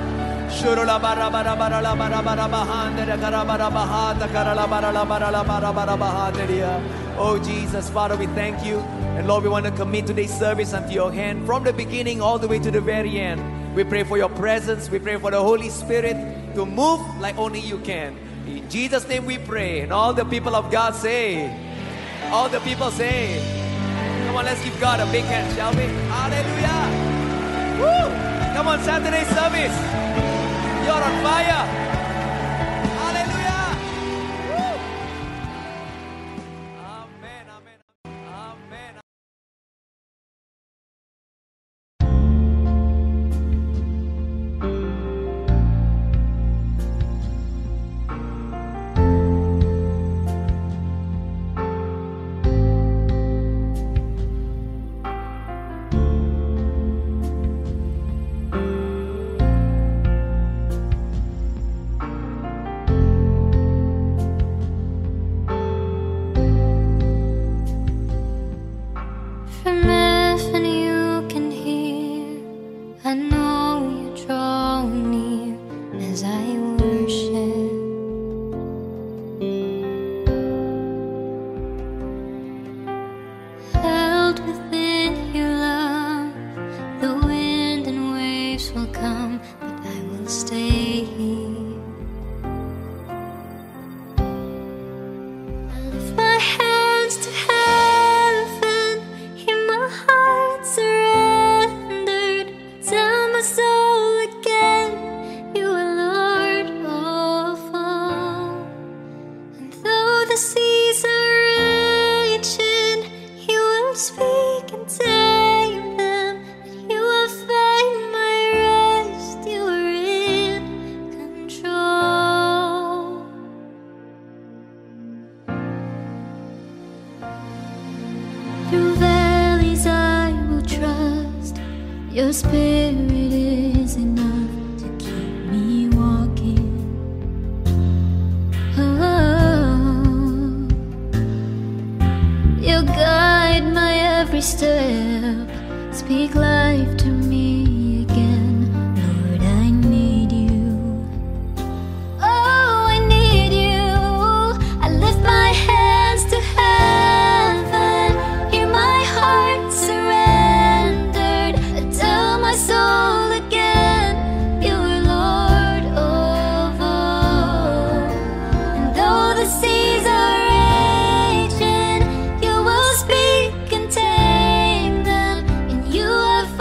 Oh Jesus, Father, we thank you. And Lord, we want to commit today's service unto your hand, from the beginning all the way to the very end. We pray for your presence. We pray for the Holy Spirit to move like only you can. In Jesus' name we pray. And all the people of God say, all the people say, come on, let's give God a big hand, shall we? Hallelujah. Woo! Come on, Saturday service. You're on fire. Hallelujah. Woo! Amen, amen, amen. From heaven you can hear, I know you draw near as I worship. Held within your love, the wind and waves will come, but I will stay here. I lift my hands to heaven, hear my can tame them, and you will find my rest. You are in control. Through valleys I will trust. Your spirit is enough to keep me walking. You guide my every step. Speak life to me again. Lord, I need you. Oh, I need you. I lift my hands to heaven. Hear my heart surrendered. I tell my soul again, you are Lord of all. And though the seas are raging, you will speak and tame them, and you have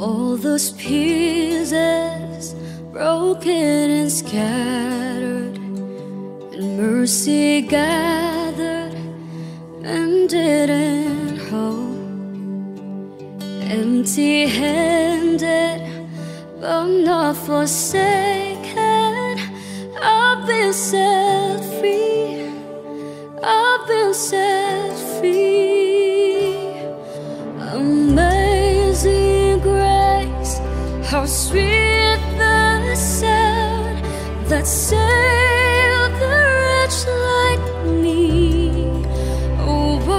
all those pieces broken and scattered, and mercy gathered and didn't hold. Empty-handed but not forsaken, I've been set free, I've been set free. Amazing grace, how sweet the sound that saved the wretch like me. Oh, I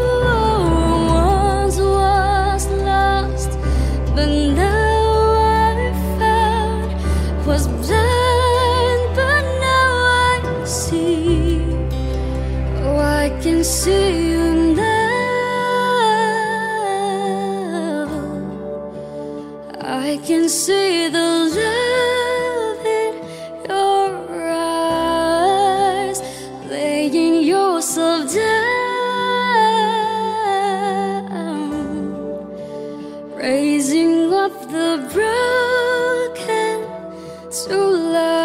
once was lost, but now I'm found. Was blind, but now I see. Oh, I can see you now. I can see the love in your eyes, laying yourself down, raising up the broken to life.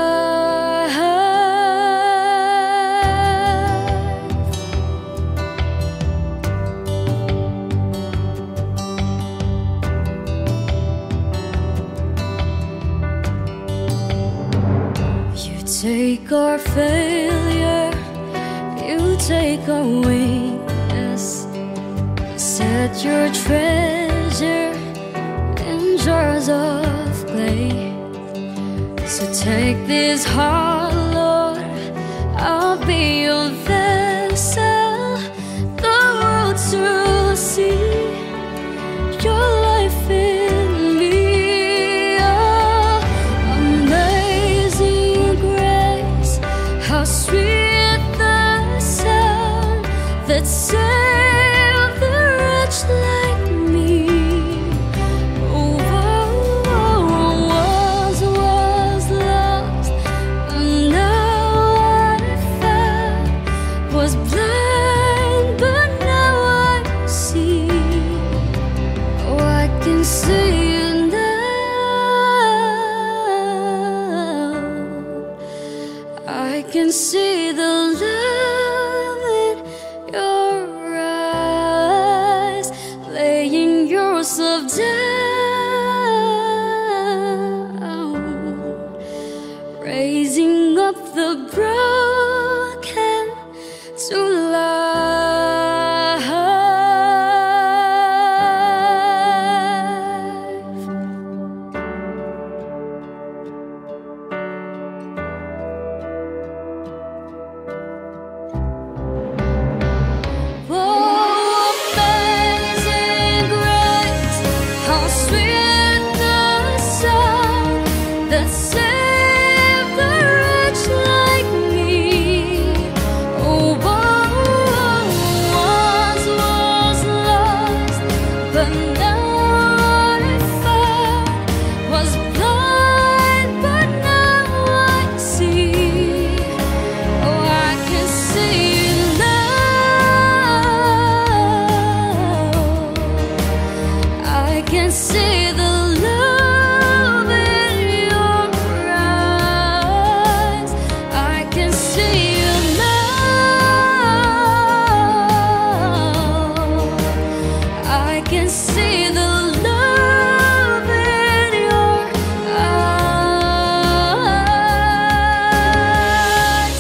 You take our failure, you take our weakness, set your treasure in jars of clay. So take this heart, Lord, I'll be your vessel, the world to see your life in me. Oh, amazing grace, how sweet the sound that saved the wretch like me. Oh, I once was lost, but now I found. Was blind, but now I see. Oh, I can see you now. I can see the love in your eyes, laying yourself down, raising up the broken to life. Oh, amazing grace, how sweet the sound that saved the wretch like me. Oh, I once was lost, but now I found. Was blind, but now I see. Oh, I can see you now. I can see the love in your eyes. I can see you now. I can see the love in your eyes.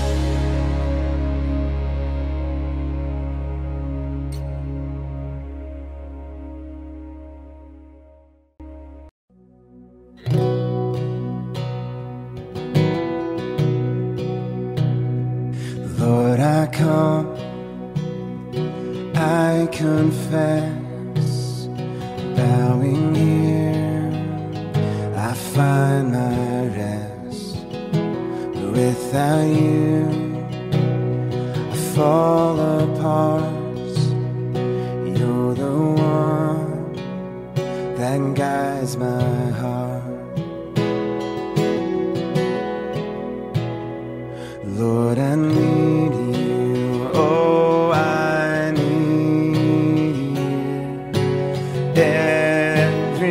Lord, I come, I confess, bowing here, I find my rest. But without you, I fall apart. You're the one that guides my heart. Lord, I need you, oh, I need you. Every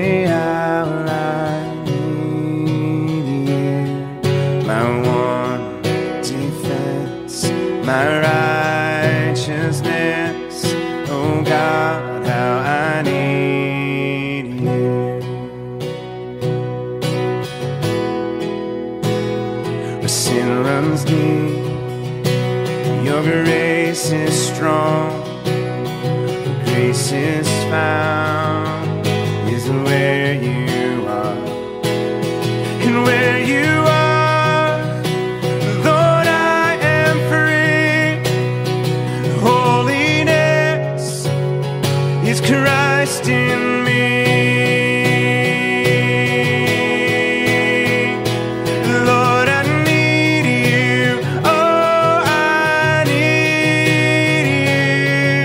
Your grace is strong, grace is found, is where you are. And where you are, Lord, I am free. Holiness is Christ in me. Lord, I need you. Oh, I need you.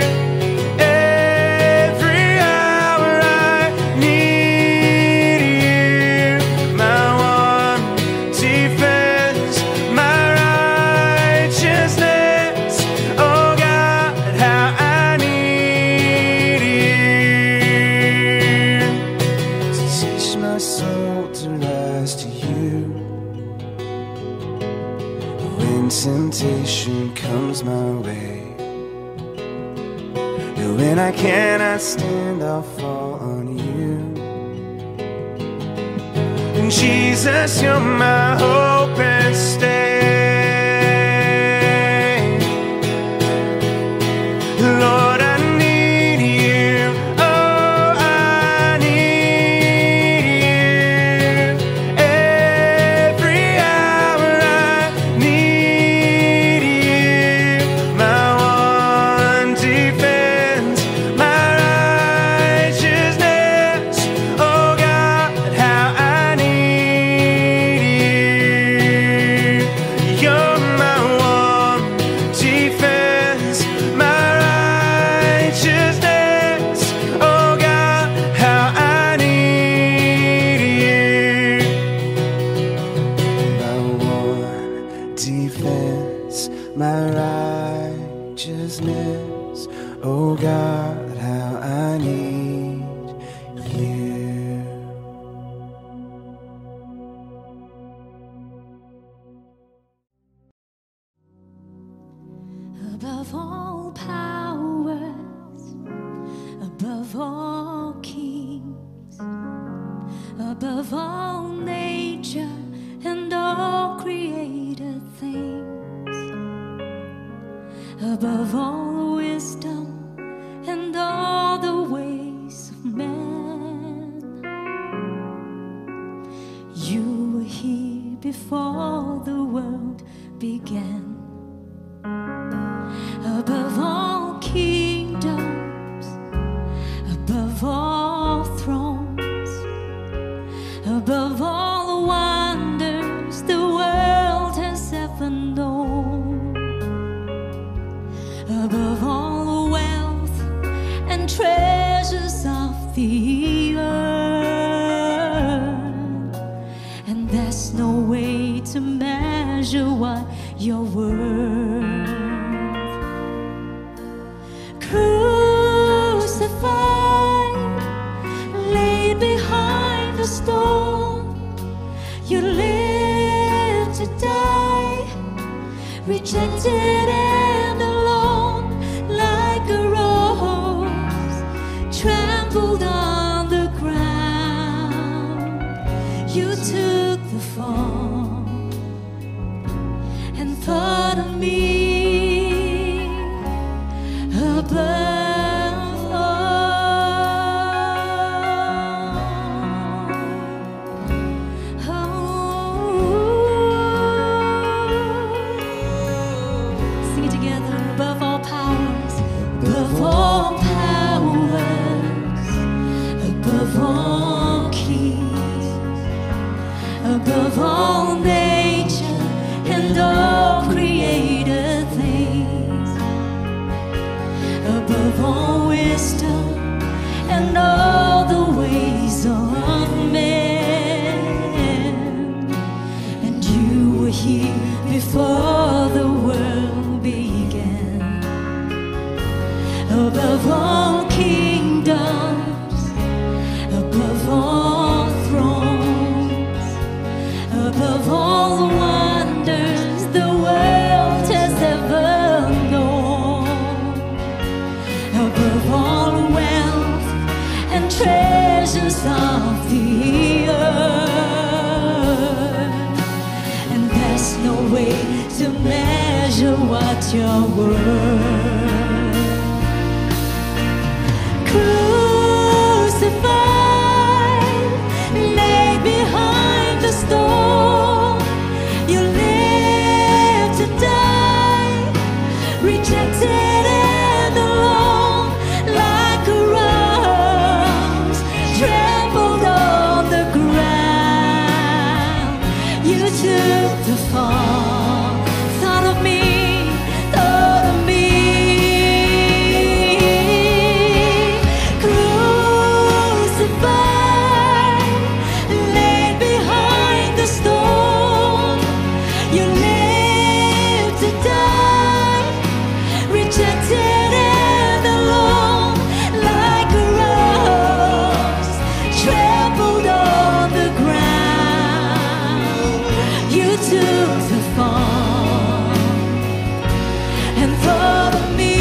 Every hour I need you. My one defense, my righteousness. Oh God, how I need you. So teach my soul to rise to you. When temptation comes my way, and when I cannot stand, I'll fall on you. And Jesus, you're my hope and stay. Lord, I need you. Oh, I need you. Every hour I need you. My one defense, my righteousness. Oh God, how I need you. You're my one defense, my righteousness. Oh God, how I need you. My one defense, my righteousness. Oh God, how I need you. Above all powers, above all kings, above all nature and all created things, above all wisdom and all the ways of man. You were here before the world began. Above all kingdoms, above all thrones, above all the wonders the world has ever known, above all the wealth and treasures of the earth. And there's no way to measure what you're worth. Crucified, laid behind a stone, you lived to die, rejected and alone, like a rose trampled on the ground. You took the fall and thought of me above all. Sing it together. Above all powers, above all powers, above all kings, above all nature and all created things, above all wisdom and all the ways of men. And you were here before the world began. Above all kingdoms, above all thrones, above all the wonders the world has ever known, above all wealth and treasures of the earth. And there's no way to measure measure what you're worth. Crucified, laid behind the stone, you live to die, rejected and alone, like a rose trampled on the ground. You took the fall, thought of me, thought of me. Crucified, laid behind the stone, you live to die, rejected and alone, like a rose trampled on the ground. You took the fall and thought of me.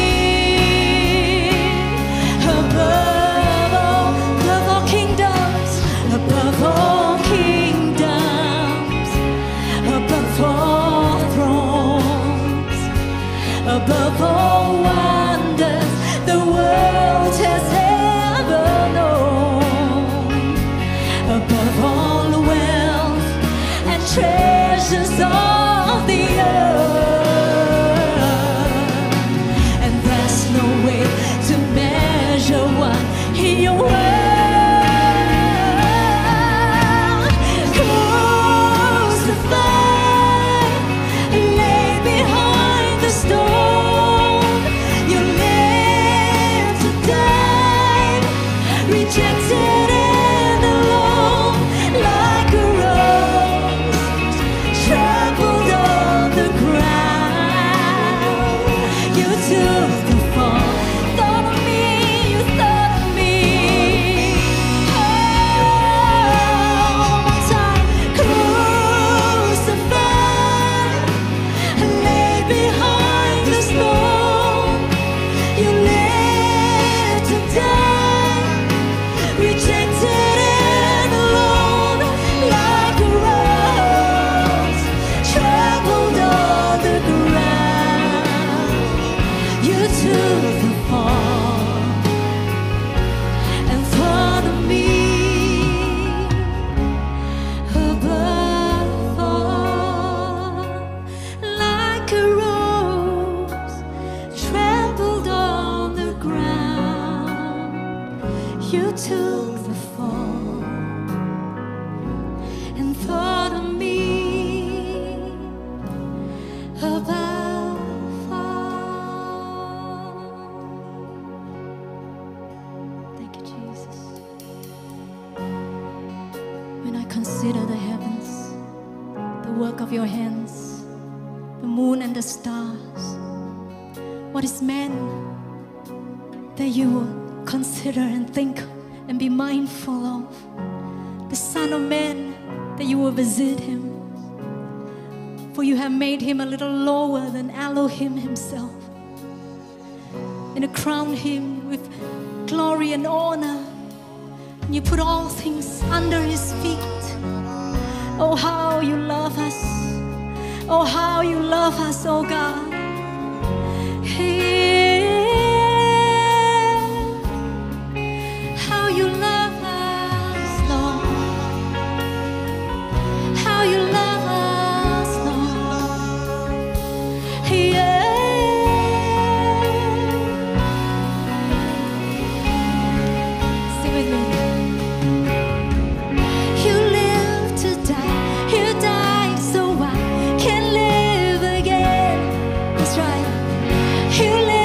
Above all kingdoms, above all kingdoms, above all thrones, above all wonders the world has ever known, above all wealth and treasures of the earth. And there's no way to measure what you're worth. Crucified, laid behind the stone, you live to die, rejected and alone, like a rose trampled on the ground. You took the fall, thought of me, you thought of me. Oh, one more time. Crucified, laid behind the stone, you live to die, rejected and alone, like a rose trampled on the ground. You took the fall and thought of me. Above all, like a rose trampled on the ground. You took the fall and thought of me. Above all. Thank you, Jesus. When I consider the heavens, the work of your hands, the moon and the stars, what is man that you will consider and think and be mindful of? The Son of Man that you will visit him. For you have made him a little lower than Elohim himself, and crowned him with glory and honor. And you put all things under his feet. Oh, how you love us. Oh, how you love us, oh God. How you love us, Lord. How you love us, Lord. Sing with me. You live to die. You died so I can live again. That's right. You live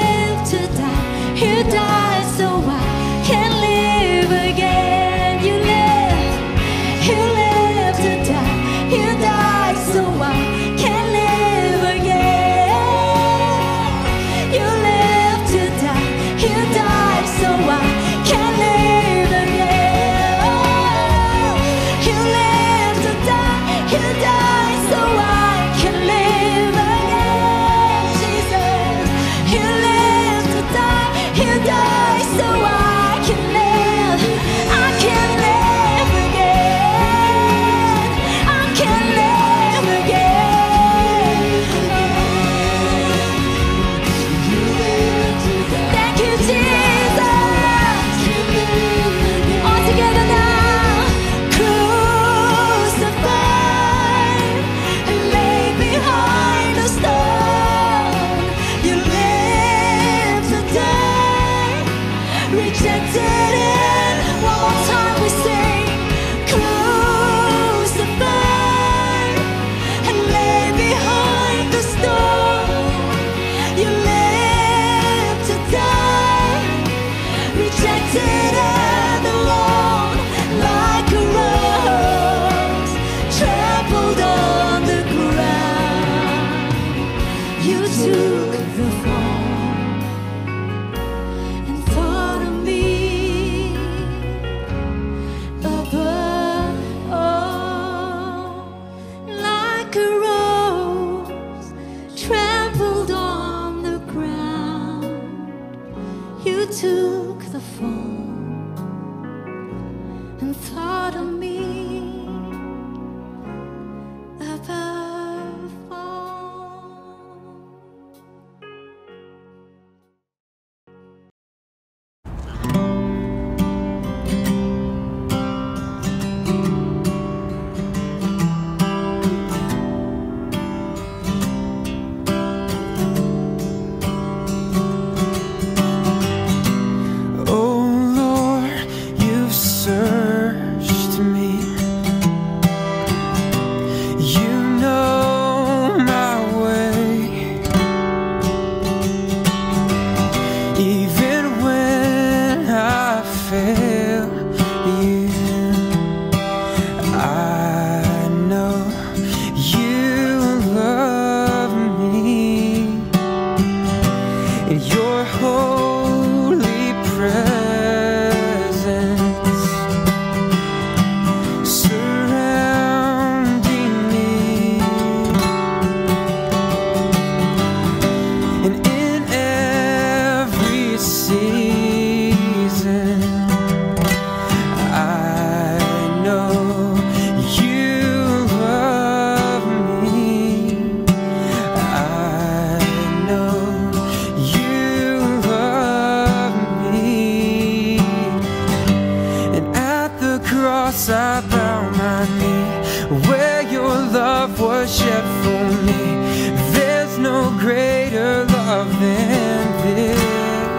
and thought of me above all. Oh Lord, you've searched me. You know my way. Even when I fail you, I know you love me. And your holy presence surrounding me, and in every season I know you love me. I know you love me. And at the cross I bow my knee, where your love was shed for me. There's no greater love than this,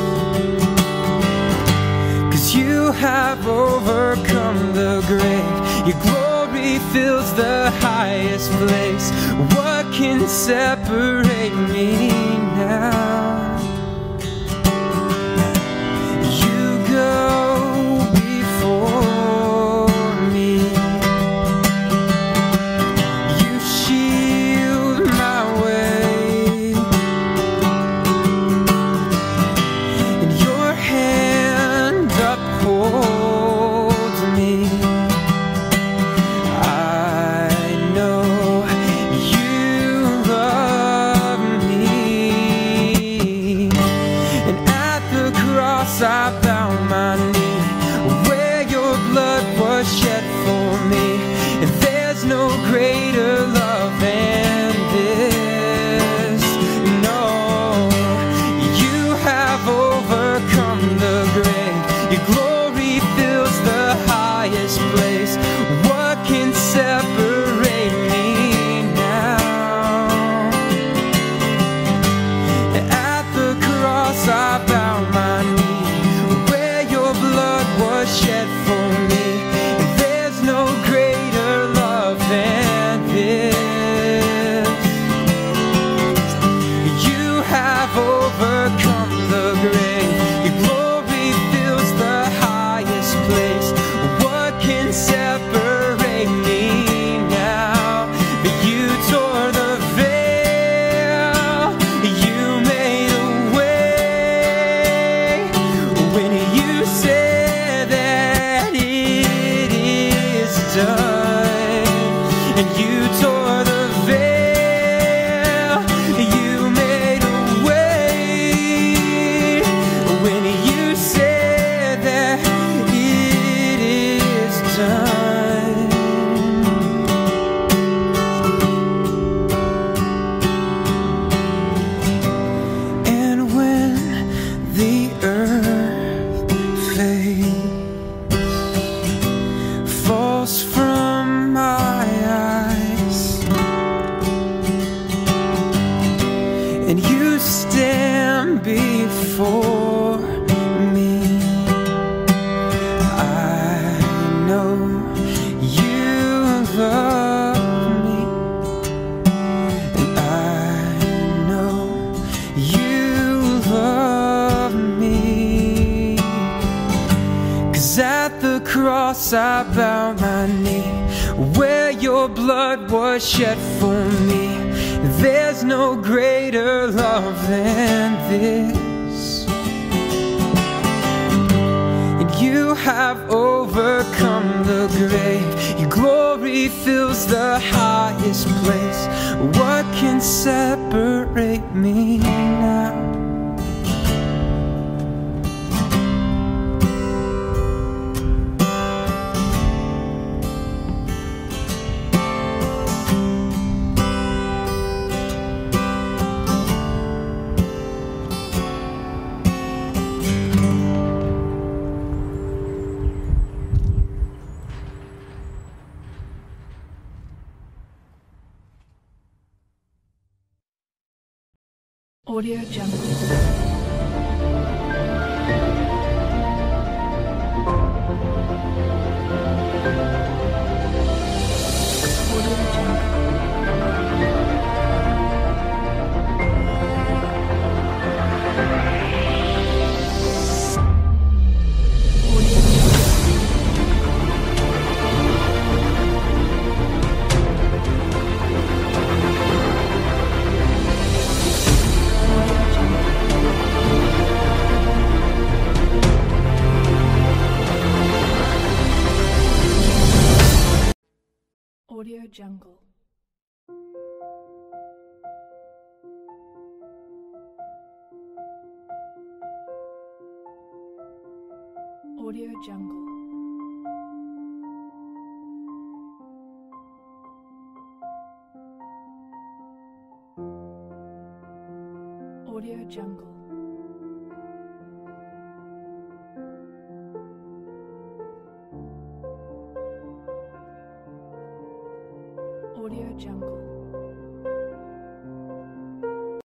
'cause you have overcome the grave. Your glory fills the highest place. What can separate me now? You go before me. You shield my way, and your hand upholds me. I know you love me. And at the cross I bow my knee, where your blood was shed for me. And there's no greater love than this. No, you have overcome the grave. Your glory fills the highest place. What can separate me now? At the cross I bow my knee, where your blood was shed for me. And there's no greater love than this. You have overcome the grave. Your glory fills the highest place. What can separate me now? But you tore the veil. You made a way when you said that it is done. And you tore the veil. You made a way when you said that it is done. And when the earth fades, falls from my eyes, and you stand before me, I know you love me. And I know you love me. 'Cause at the cross I bow my knee, where your blood was shed for me. There's no greater love than this. And you have overcome the grave. Your glory fills the highest place. What can separate me now? Audio Jungle. Audio Jungle. Audio Audio Jungle. Audio Jungle. Audio Jungle.